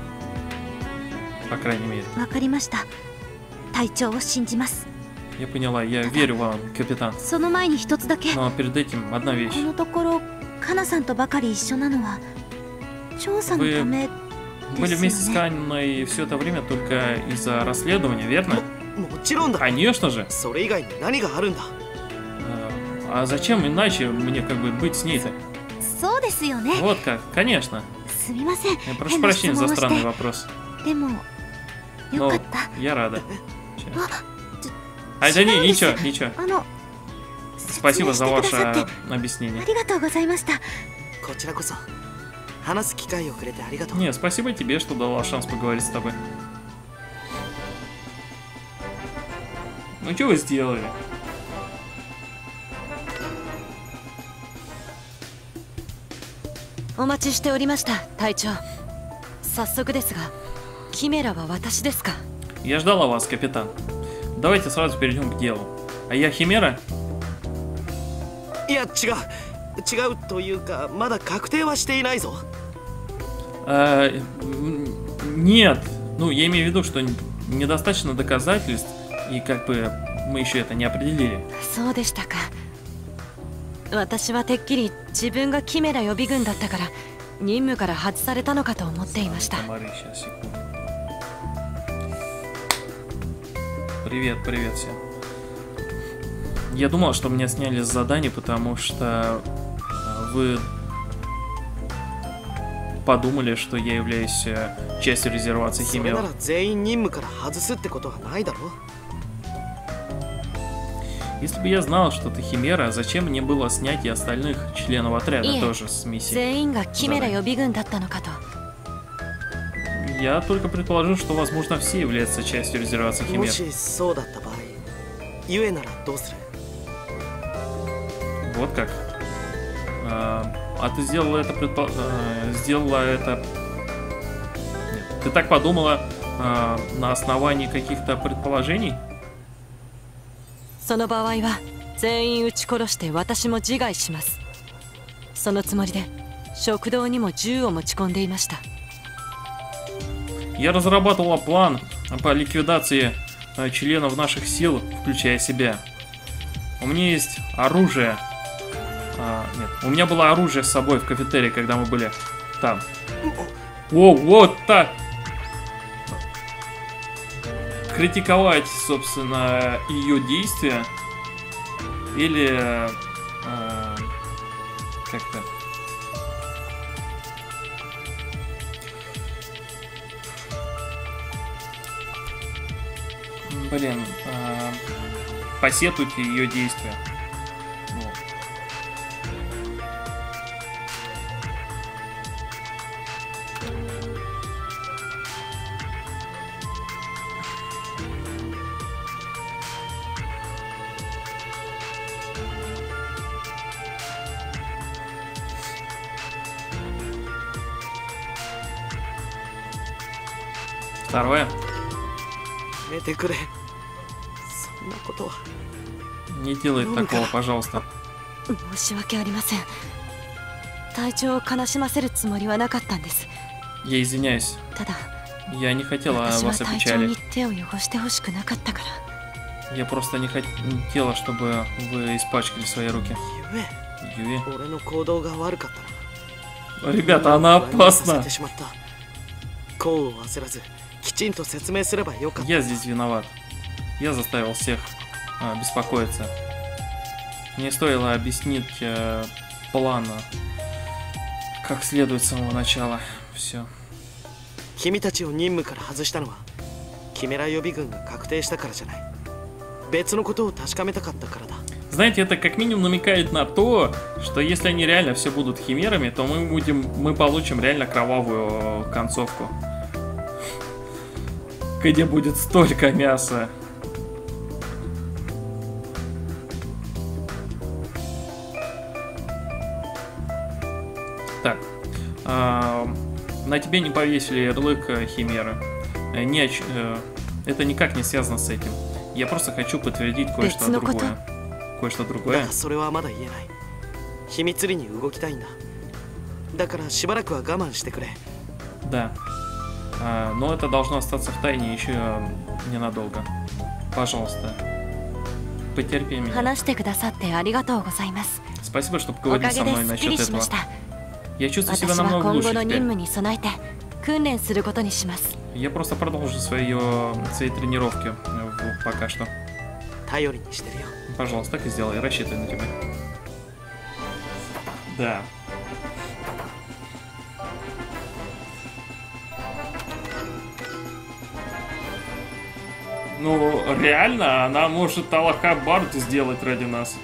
S1: По крайней мере.
S3: わかりました。隊長を信じます。
S1: Я поняла, я верю вам, капитан.
S3: その前に一つだけ。
S1: Но перед этим одна вещь.
S3: このところカナさんとばかり一緒なのは調査のため
S1: Были вместе с Канной все это время только из-за расследования, верно?
S2: もちろんだ。
S1: Конечно же.
S2: それ以外に何があるんだ。
S1: А, а зачем иначе мне как бы быть с ней-то?
S3: そうですよね。
S1: Вот как, конечно.
S3: すみません。
S1: Я прошу прощения за странный
S3: 変な質問をして
S1: вопрос.
S3: でもよ
S1: Но
S3: かった。
S1: я рада. Чё?
S3: あ、
S1: А, да не,
S3: 違うんです
S1: ничего, ничего.
S3: あの
S1: Спасибо за
S3: 説明してくださって
S1: ваше объяснение.
S3: ありがとうございました。
S2: こちらこそ話す機会をくれてありがとう。
S1: Не, спасибо тебе, что дала шанс поговорить с тобой. Ну что вы сделали?
S4: お待ちしておりました、隊長。早速ですが、キメラは私ですか？
S1: Я ждала вас, капитан. Давайте сразу перейдем к делу. А я Химера?
S2: いや違う違うというかまだ確定はしていないぞ。
S1: А, нет. Ну, я имею в виду, что недостаточно доказательств, и как бы мы еще это не определили.
S4: そうでしたか。私はてっきり自分がキメラ予備軍だったから任務から外されたのかと思っていました。
S1: Сейчас, секунду. Привет, привет всем. Я думал, что меня сняли с задания, потому что вы подумали, что я являюсь частью резервации
S2: それな
S1: Химер.
S2: ら全員任務から外すってことはないだろう。
S1: Если бы я знал, что ты Химера, зачем мне было снять и остальных членов отряда
S4: Нет.
S1: тоже с миссии?
S4: 全員がキメラ予備軍だったのかと。
S1: Я только предположу, что, возможно, все являются частью резервации
S2: も
S1: Химер.
S2: しそうだった場合、ゆえならどうする？
S1: Вот как. А, а ты сделала это предпо... а, сделала это... Нет. Ты так подумала а, на основании каких-то предположений?
S4: その場合は全員撃ち殺して私も自害します。そのつもりで食堂にも銃を持ち込んでいました。
S1: Я разрабатывала план по ликвидации а, членов наших сил, включая себя. У меня есть оружие. А, нет, у меня было оружие с собой в кафетерии, когда мы были там. О, вот так! Критиковать, собственно, ее действия или э, как-то блин э, посетуйте ее действия. Вот. Второе. Не делай такого, пожалуйста.
S4: 申し訳ありません。体調を悲しませるつもりはなかったんです。
S1: Я извиняюсь.
S4: ただ、
S1: Я не хотела
S4: 私
S1: вас
S4: は体調
S1: опечалить.
S4: に手を汚してほしくなかったから。
S1: Я просто не хотела, чтобы вы испачкали свои руки. Юи. Ребята, она опасна. Я здесь виноват. Я заставил всех а, беспокоиться. Мне стоило объяснить э, план как следует с самого начала. Все.
S2: 君たちを任務から外したのはキメラ予備軍が確定したからじゃない。別のことを確かめたかったからだ。
S1: Знаете, это как минимум намекает на то, что если они реально все будут химерами, то мы будем, мы получим реально кровавую концовку, где будет столько мяса. Так, а, на тебе не повесили ярлык химеры. Не, это никак не связано с этим. Я просто хочу подтвердить кое-что другое. Кое-что другое. Да. А, но это должно остаться в тайне еще ненадолго. Пожалуйста. Потерпи меня. Спасибо, что поговорили со мной насчет этого. Я чувствую себя намного лучше теперь. Я просто продолжу свое, свои тренировки пока что. Пожалуйста, так и сделай. Рассчитывай на тебя. Да. Ну, реально, она может Аллах-Акбар сделать ради нас.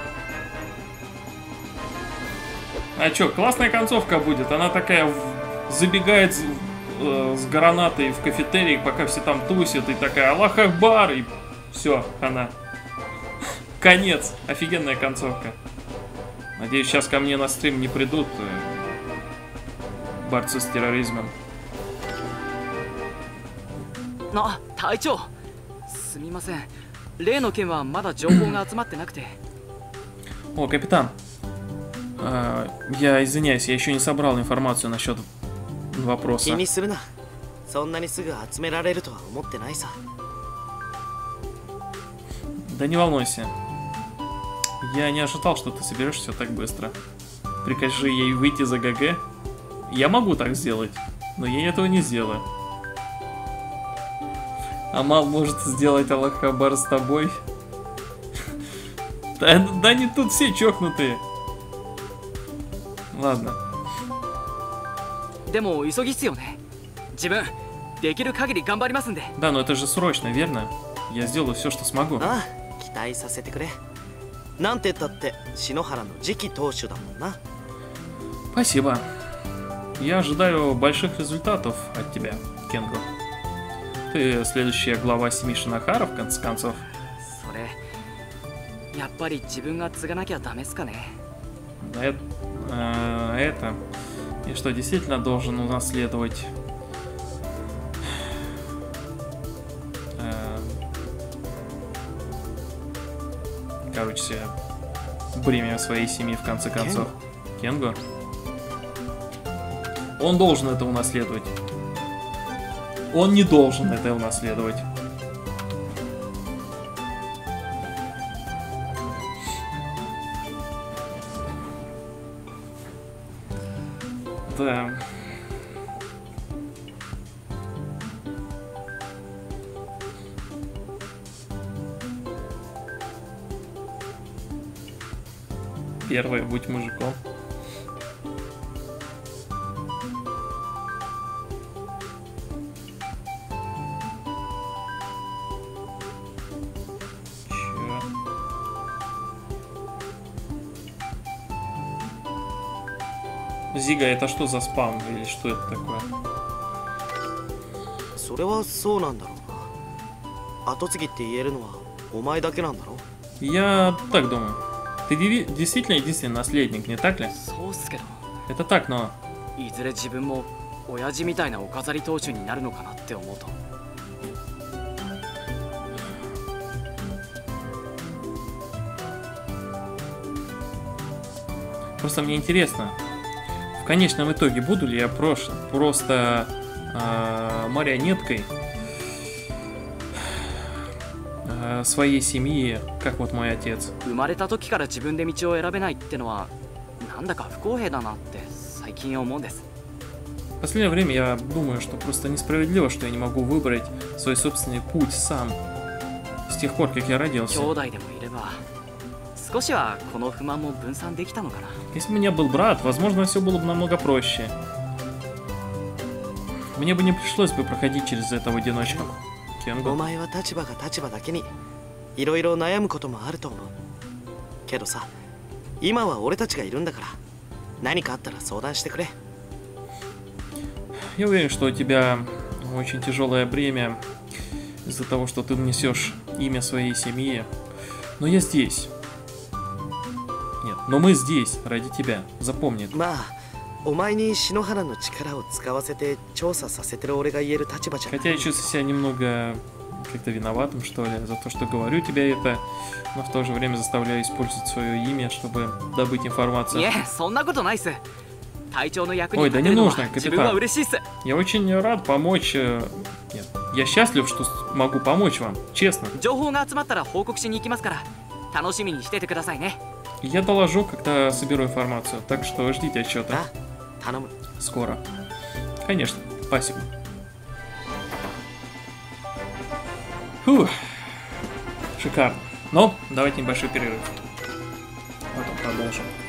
S1: А чё, классная концовка будет. Она такая забегает э, с гранатой в кафетерий, пока все там тусят, и такая Аллах-Акбар, и все, она. Конец. Офигенная концовка. Надеюсь, сейчас ко мне на стрим не придут э, борцы с терроризмом.
S7: Но, тайчо, сумимасен. Рей но кен ва мада жоухou ga atsumatte nakute.
S1: О, капитан. А, я извиняюсь, я еще не собрал информацию насчет вопроса. Да не волнуйся. Я не ожидал, что ты соберешься так быстро. Прикажи ей выйти за ГГ. Я могу так сделать, но я этого не сделаю. Амал может сделать Аллах-Акбар с тобой. Да, да не тут все чокнутые. Ладно. Да, но это же срочно, верно? Я сделаю все, что смогу. Спасибо. Я ожидаю больших результатов от тебя, Кенго. Ты следующая глава семьи Шинохара, в конце концов. Это, э, это... И что, действительно должен унаследовать... Э, короче, бремя своей семьи, в конце концов. Кенго? Он должен это унаследовать. Он не должен это унаследовать. Да. Первое, будь мужиком. Зига, это что за спам или что это такое? Я так думаю. Ты действительно единственный наследник, не так ли? Это так, но... Просто мне интересно, в конечном итоге буду ли я прош... просто э, марионеткой э, своей семьи, как вот мой отец.
S7: 生まれた時から自分で道を選べないってのはなんだか不公平だなって最近思うんです。
S1: В последнее время я думаю, что просто несправедливо, что я не могу выбрать свой собственный путь сам с тех пор, как я родился.
S7: 兄弟でもいれば少しはこの不満も分散できたのかな。
S1: Если бы у меня был брат, возможно, все было бы намного проще. Мне бы не пришлось бы проходить через это в одиночку.
S2: お
S1: Кенго.
S2: 前は立場が立場だけにいろいろ悩むこともあると思うけどさ、今は俺たちがいるんだから何かあったら相談してくれ。
S1: Я уверен, что у тебя очень тяжелое бремя из-за того, что ты несешь имя своей семьи. Но я здесь. Нет, но мы здесь ради тебя. Запомни.
S2: まあお前に篠原の力を使わせて調査させてる俺が言える立場じゃない。
S1: Хотя я чувствую себя немного как-то виноватым, что ли, за то, что говорю тебе это, но в то же время заставляю использовать свое имя, чтобы добыть
S7: い
S1: информацию.
S7: え、そんなことないっす。隊長の役に
S1: Ой,
S7: 立
S1: да
S7: て
S1: не
S7: るのは
S1: нужно,
S7: 自分は
S1: капитан.
S7: 嬉しいっす。
S1: Я очень рад помочь. э, Нет, я счастлив, что с- могу помочь вам, честно.
S7: 情報が集まったら報告しに行きますから楽しみにしててくださいね。
S1: И я доложу, когда соберу информацию, так что ждите отчета.
S2: な頼む。
S1: Скоро. Конечно, спасибо. Фух. Шикарно. Но давайте небольшой перерыв. Потом продолжим.